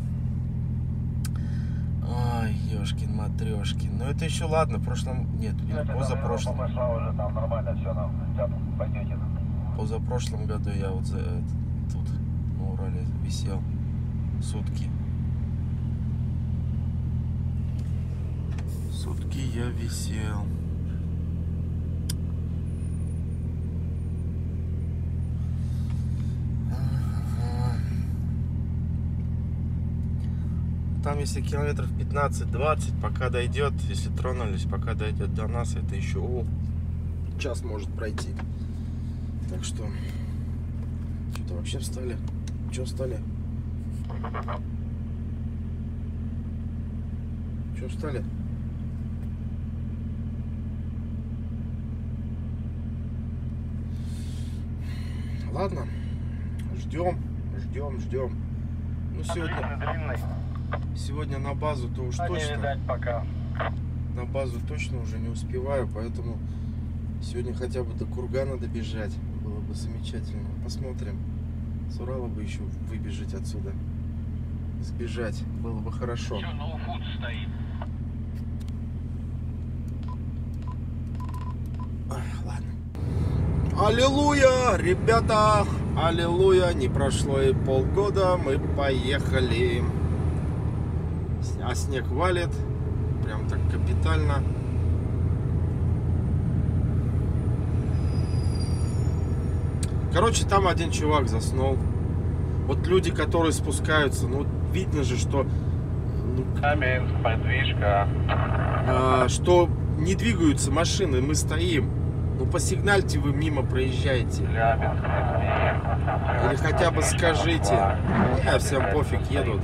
Ой, ёшкин-матрёшкин. Ну это еще ладно, в прошлом... Нет, позапрошлом. уже там нормально все, нам пойдете. Позапрошлом году я вот тут на Урале висел сутки. Сутки я висел. Там если километров 15-20, пока дойдет, если тронулись, пока дойдет до нас, это еще час может пройти. Так что, что-то вообще встали. Че встали? Че встали? Ладно, ждем. Ну сегодня на базу то уж точно. Пока. На базу точно уже не успеваю, поэтому сегодня хотя бы до Кургана добежать было бы замечательно. Посмотрим. С Урала бы еще выбежать отсюда. Сбежать было бы хорошо. Ладно. Аллилуйя, ребята! Аллилуйя! Не прошло и полгода, мы поехали. А снег валит. Прям так капитально. Короче, там один чувак заснул. Вот люди, которые спускаются, ну видно же, что... Каменск, подвижка. Что не двигаются машины, мы стоим. Ну посигнальте, вы мимо проезжаете. Или хотя бы скажите. Всем пофиг, едут.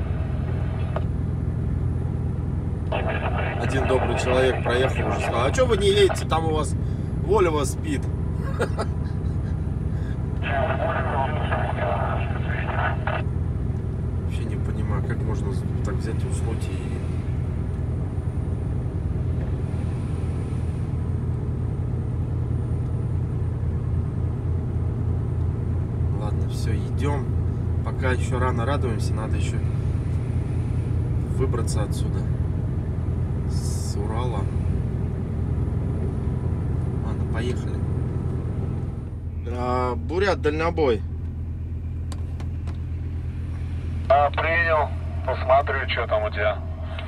Один добрый человек проехал, уже сказал: а что вы не едете, там у вас Volvo спит. Вообще не понимаю, как можно так взять и уснуть и... Ладно, все, идем. Пока еще рано радуемся, надо еще выбраться отсюда. С Урала. Ладно, поехали. Бурят, дальнобой. Принял. Посмотрю, что там у тебя.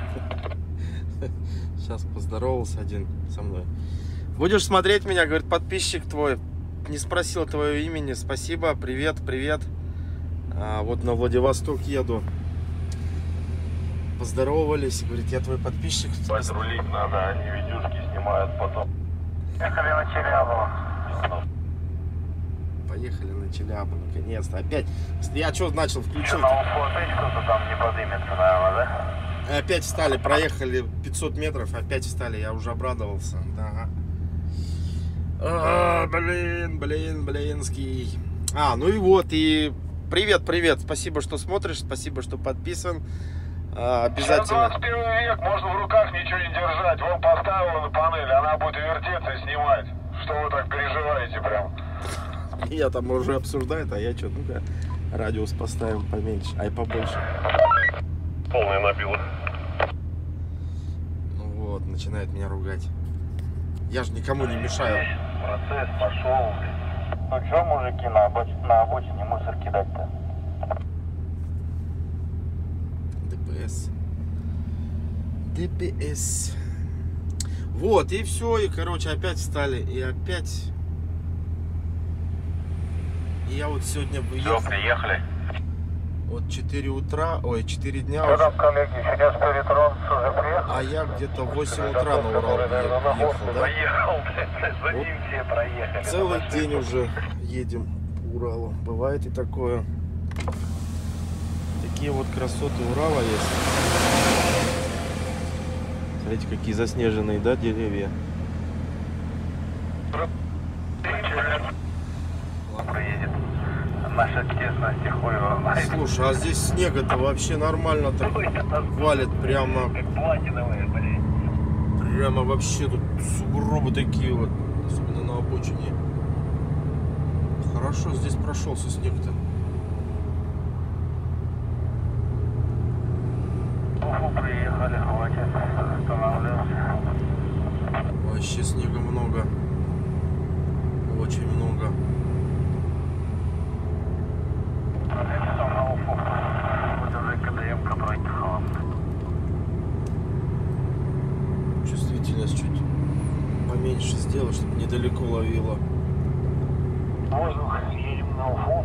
Сейчас поздоровался один со мной. Будешь смотреть меня, говорит, подписчик твой. Не спросил твоего имени. Спасибо, привет. Вот на Владивосток еду. Поздоровались, говорит, я твой подписчик. Рулить надо, они видюшки снимают потом. Ехали на Челябу. Поехали на Челябу, наконец-то. Опять. Я что начал, включил. На фоточку-то там не подымется, наверное, да? Опять встали, проехали 500 метров, опять встали, я уже обрадовался. Да. Блинский. Ну и вот, и привет, спасибо, что смотришь, спасибо, что подписан. Обязательно. 21 век, можно в руках ничего не держать. Вон поставила на панели, она будет вертеться и снимать. Что вы так переживаете прям? Я там уже обсуждает, а я что, ну-ка, радиус поставим поменьше, ай побольше. Полная набила. Ну вот, начинает меня ругать. Я же никому не мешаю. Процесс пошел. Ну что, мужики, на обочине мусор кидать-то? ДПС. Вот, и все, и, короче, опять встали, и опять... И я вот сегодня выехал. Все, приехали. Вот 4 утра, 4 дня Что уже. там, коллеги, еще не успели тронуться, уже приехали? А я где-то в 8 утра на Урал ехал, да? Поехал, блядь, за ним все проехали. Целый день уже едем по Уралу. Бывает и такое. Такие вот красоты Урала есть. Смотрите, какие заснеженные, да, деревья. Проедет. Наша честность хуево знает. Слушай, а здесь снега-то вообще нормально так валит прямо. Как платиновые, блядь. Прямо вообще тут сугробы такие вот, особенно на обочине. Хорошо здесь прошелся снег-то. Приехали, хватит, останавливаемся. Вообще снега много. Очень много. Ответил на Уфу. Вот уже КДМ-ка проехала. Чувствительность чуть поменьше сделал, чтобы недалеко ловило. Воздух, едем на Уфу.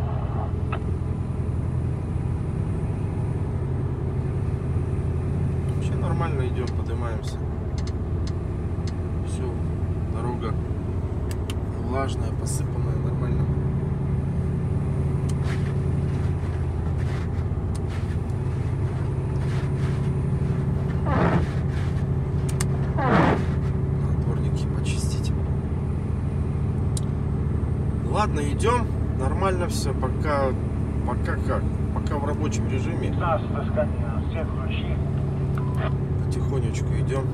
Вообще нормально идем, поднимаемся. Все, дорога влажная, посыпанная, нормально. Надо дворники почистить. Ладно, идем. Нормально все, пока в рабочем режиме. Нас искать все ключи. Потихонечку идем.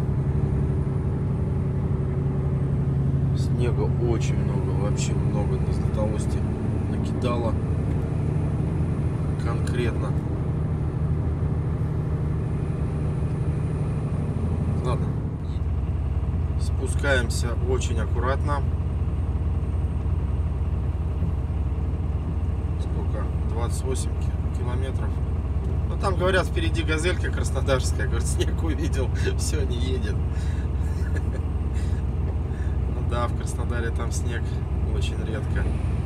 Снега очень много, вообще много на Златоусте накидало. Конкретно. Ладно. Спускаемся очень аккуратно. Сколько? 28 километров. Ну там говорят, впереди газелька краснодарская. Говорит, снег увидел, все, не едет. Ну да, в Краснодаре там снег очень редко.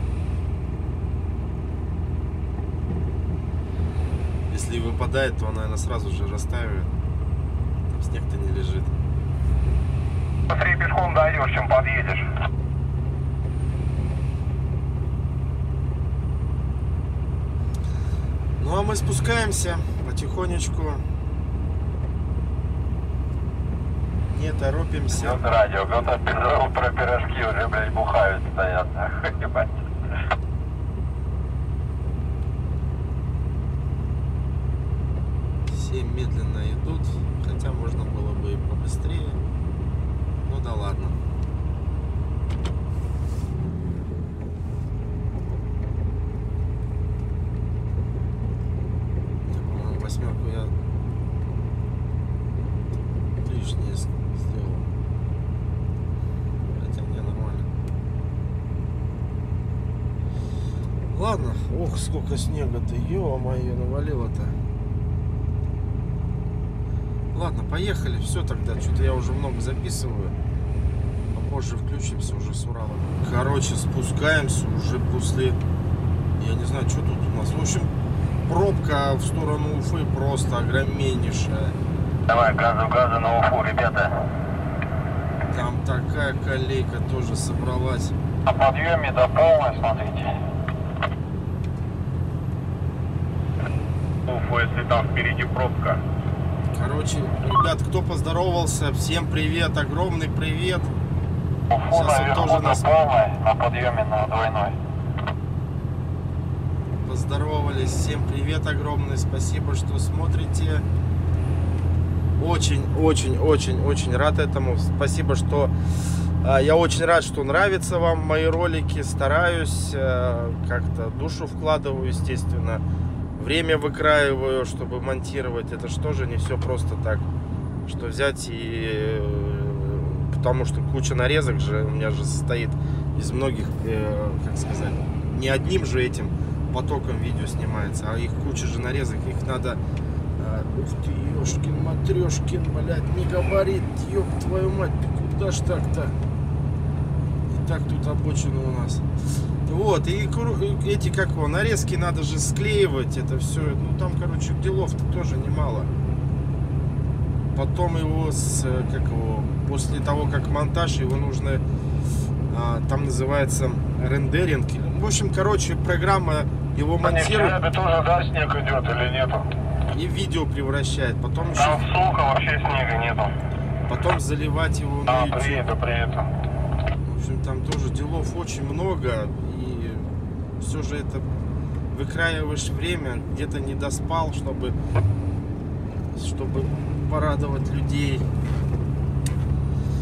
Если и выпадает, то он, наверное, сразу же растаивает. Там снег-то не лежит. Быстрее пешком дойдешь, чем подъедешь. Ну а мы спускаемся потихонечку. Не торопимся. Идет радио, кто-то про пирожки уже, блядь, бухают, стоят, нахуй, ебать. Все медленно идут, хотя можно было бы и побыстрее. Ну да ладно. Восьмерку я лишнее сделал. Хотя не, нормально. Ладно, ох, сколько снега-то, ё-моё, навалило-то. Ладно, поехали, все тогда, что-то я уже много записываю. Попозже включимся уже с Урала. Короче, спускаемся уже после, я не знаю, что тут у нас. В общем, пробка в сторону Уфы просто огромнейшая. Давай, газу на Уфу, ребята. Там такая колейка тоже собралась. На подъеме до полной, смотрите. Уфу, если там впереди пробка. Короче, ребят, кто поздоровался, всем привет, огромный привет. Уфу Сейчас наверху тоже до нас полной, на подъеме на двойной. поздоровались. Всем привет огромный, спасибо, что смотрите. Очень рад этому. Спасибо, что я очень рад, что нравятся вам мои ролики. Стараюсь, как-то душу вкладываю, естественно. Время выкраиваю, чтобы монтировать. Это же тоже не все просто так, что взять и... Потому что куча нарезок же у меня же состоит из многих, как сказать, не одним же этим потоком видео снимается, а их куча же нарезок, их надо... Ух ты, ёшкин, матрешкин, блядь, не говорит, ёб твою мать, куда ж так-то? И так тут обочина у нас. Вот, и эти, как его, нарезки надо же склеивать, это все, ну там, короче, делов-то тоже немало. Потом его, после того, как монтаж, его нужно, там называется рендеринг. В общем, короче, программа его монтирует. В тоже, да, снег идет или нету? И в видео превращает. Потом еще... Там сука, вообще снега нету. Потом заливать его на YouTube. Приеду. В общем, там тоже делов очень много. И все же это выкраиваешь время. Где-то не доспал, чтобы порадовать людей.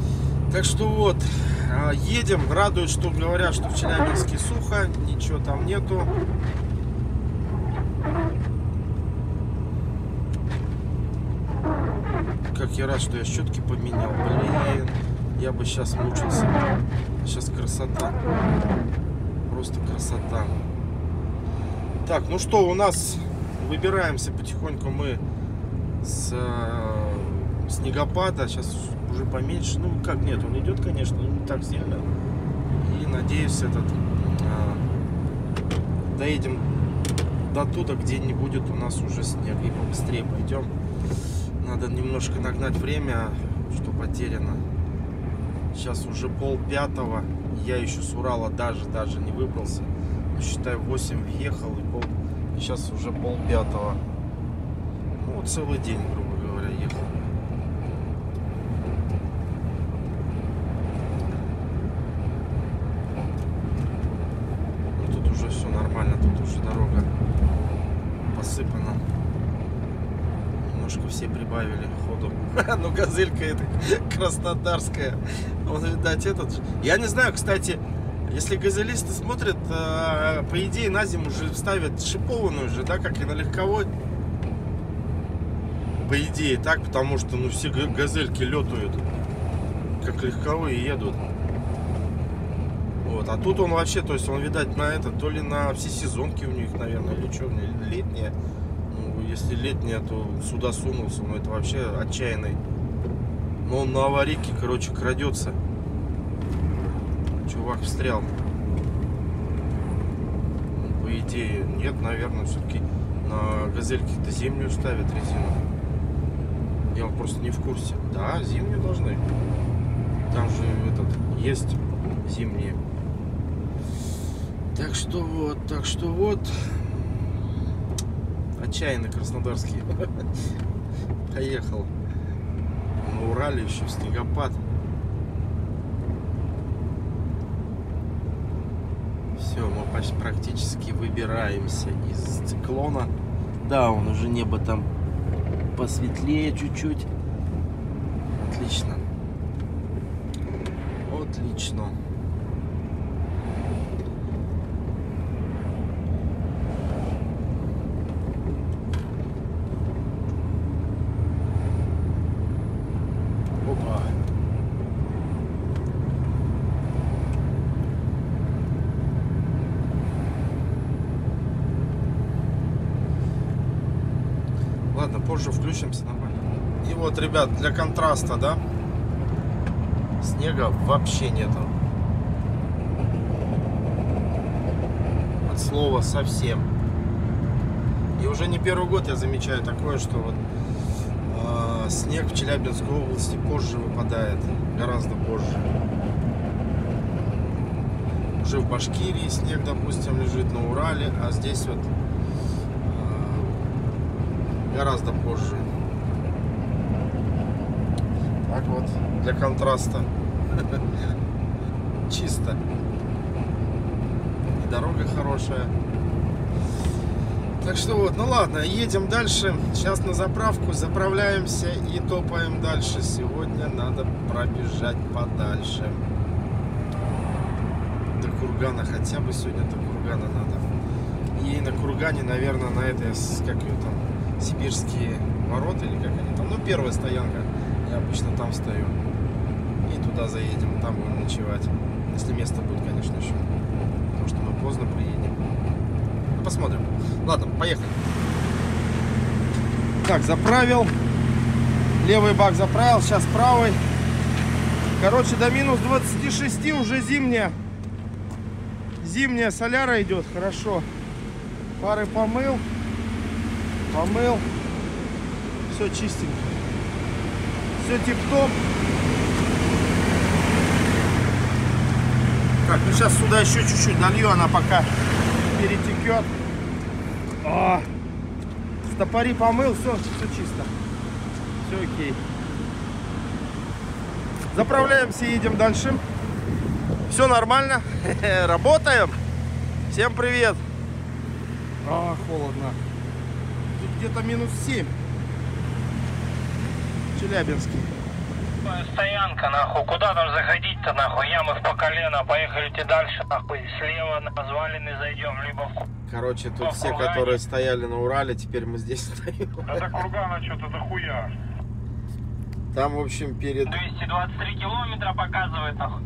Так что вот, едем. Радует, что говорят, что в Челябинске сухо, ничего там нету. Как я рад, что я щетки поменял. Блин, я бы сейчас мучился. Сейчас красота. Просто красота. Так, ну что, у нас выбираемся потихоньку мы с снегопада. Сейчас уже поменьше. Ну как, нет, он идет, конечно, но не так сильно. И надеюсь, доедем до туда, где не будет у нас уже снег. И побыстрее пойдем. Надо немножко нагнать время, что потеряно. Сейчас уже 4:30. Я еще с Урала даже не выбрался. Считай, 8 въехал и сейчас уже 4:30. Ну, целый день, грубо говоря, ехал. Ну, тут уже все нормально, тут уже дорога посыпана. Немножко все прибавили ходу. Ну, газелька эта краснодарская. Он, видать, этот же. Я не знаю, кстати, если газелисты смотрят, по идее на зиму уже ставят шипованную же, да, как и на легковой. По идее, так, потому что, ну, все газельки летают, как легковые едут. Вот, а тут он вообще, то есть он, видать, на это, то ли на всесезонки у них, наверное, или что, летняя. Ну, если летняя, то сюда сунулся, ну, это вообще отчаянный. Но он на аварийке, короче, крадется. Чувак встрял. Ну, по идее, нет, наверное, все-таки на газельке-то зимнюю ставят резину. Я вот просто не в курсе. Да, зимнюю должны. Там же есть зимние. Так что вот. Отчаянно краснодарский. Поехал. На Урале еще в снегопад. Все, мы почти практически выбираемся из циклона. Да, он уже небо там посветлее чуть-чуть. Отлично. Отлично. Опа. Ладно, позже включимся нормально. И вот, ребят, для контраста, да, снега вообще нету. От слова совсем. И уже не первый год я замечаю такое, что вот снег в Челябинской области позже выпадает, гораздо позже. Уже в Башкирии снег, допустим, лежит, на Урале, а здесь вот гораздо позже. Так вот, для контраста. Чисто. И дорога хорошая. Так что вот, ну ладно, едем дальше. Сейчас на заправку, заправляемся и топаем дальше. Сегодня надо пробежать подальше. До Кургана, хотя бы сегодня до Кургана надо. И на Кургане, наверное, на этой, как ее там, Сибирские ворота, или как они там, ну, первая стоянка. Я обычно там стою. И туда заедем, там будем ночевать. Если место будет, конечно, еще. Потому что мы поздно приедем. Ну, посмотрим. Ладно, поехали. Так, заправил. Левый бак заправил, сейчас правый. Короче, до минус 26 уже зимняя. Зимняя соляра идет, хорошо. Фары помыл. Все чистенько. Все тип-топ. Так, ну сейчас сюда еще чуть-чуть налью, она пока перетекет. Стопори помыл, все чисто. Все окей. Заправляемся, едем дальше. Все нормально. Работаем. Всем привет. Холодно. Тут где-то минус 7. Челябинский. Стоянка. стоянка, нахуй. Куда там заходить-то, нахуй? Ямы в по колено. Поехали дальше, нахуй. Слева на развалины зайдем, либо в... Короче, тут все, которые стояли на Урале, теперь мы здесь стоим. Это кургана что-то дохуя. Там, в общем, перед 223 километра показывает, нахуй.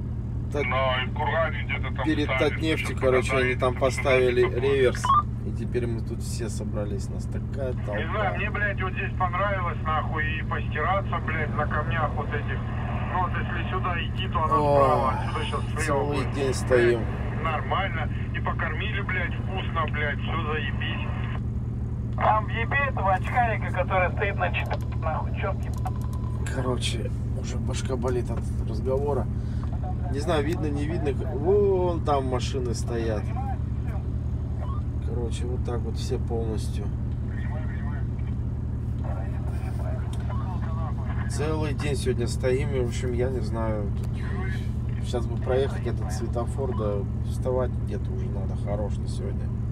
перед Татнефтью, короче, они там поставили реверс. И теперь мы тут все собрались. Нас такая толпа. Не знаю, мне, блядь, вот здесь понравилось, нахуй, и постираться, блядь, на камнях вот этих. Ну, вот если сюда идти, то она справа, отсюда сейчас слева. Целый будет. день стоим. Блядь, нормально. И покормили, блядь, вкусно, блядь, все заебись. Там в ебе этого очкарика, который стоит на 4, нахуй, чёрки. Короче, уже башка болит от разговора. Не знаю, видно, не видно. Вон там машины стоят. Короче, вот так вот все полностью. Целый день сегодня стоим, и, в общем, я не знаю. Сейчас бы проехать этот светофор, да вставать где-то уже надо хорошо сегодня.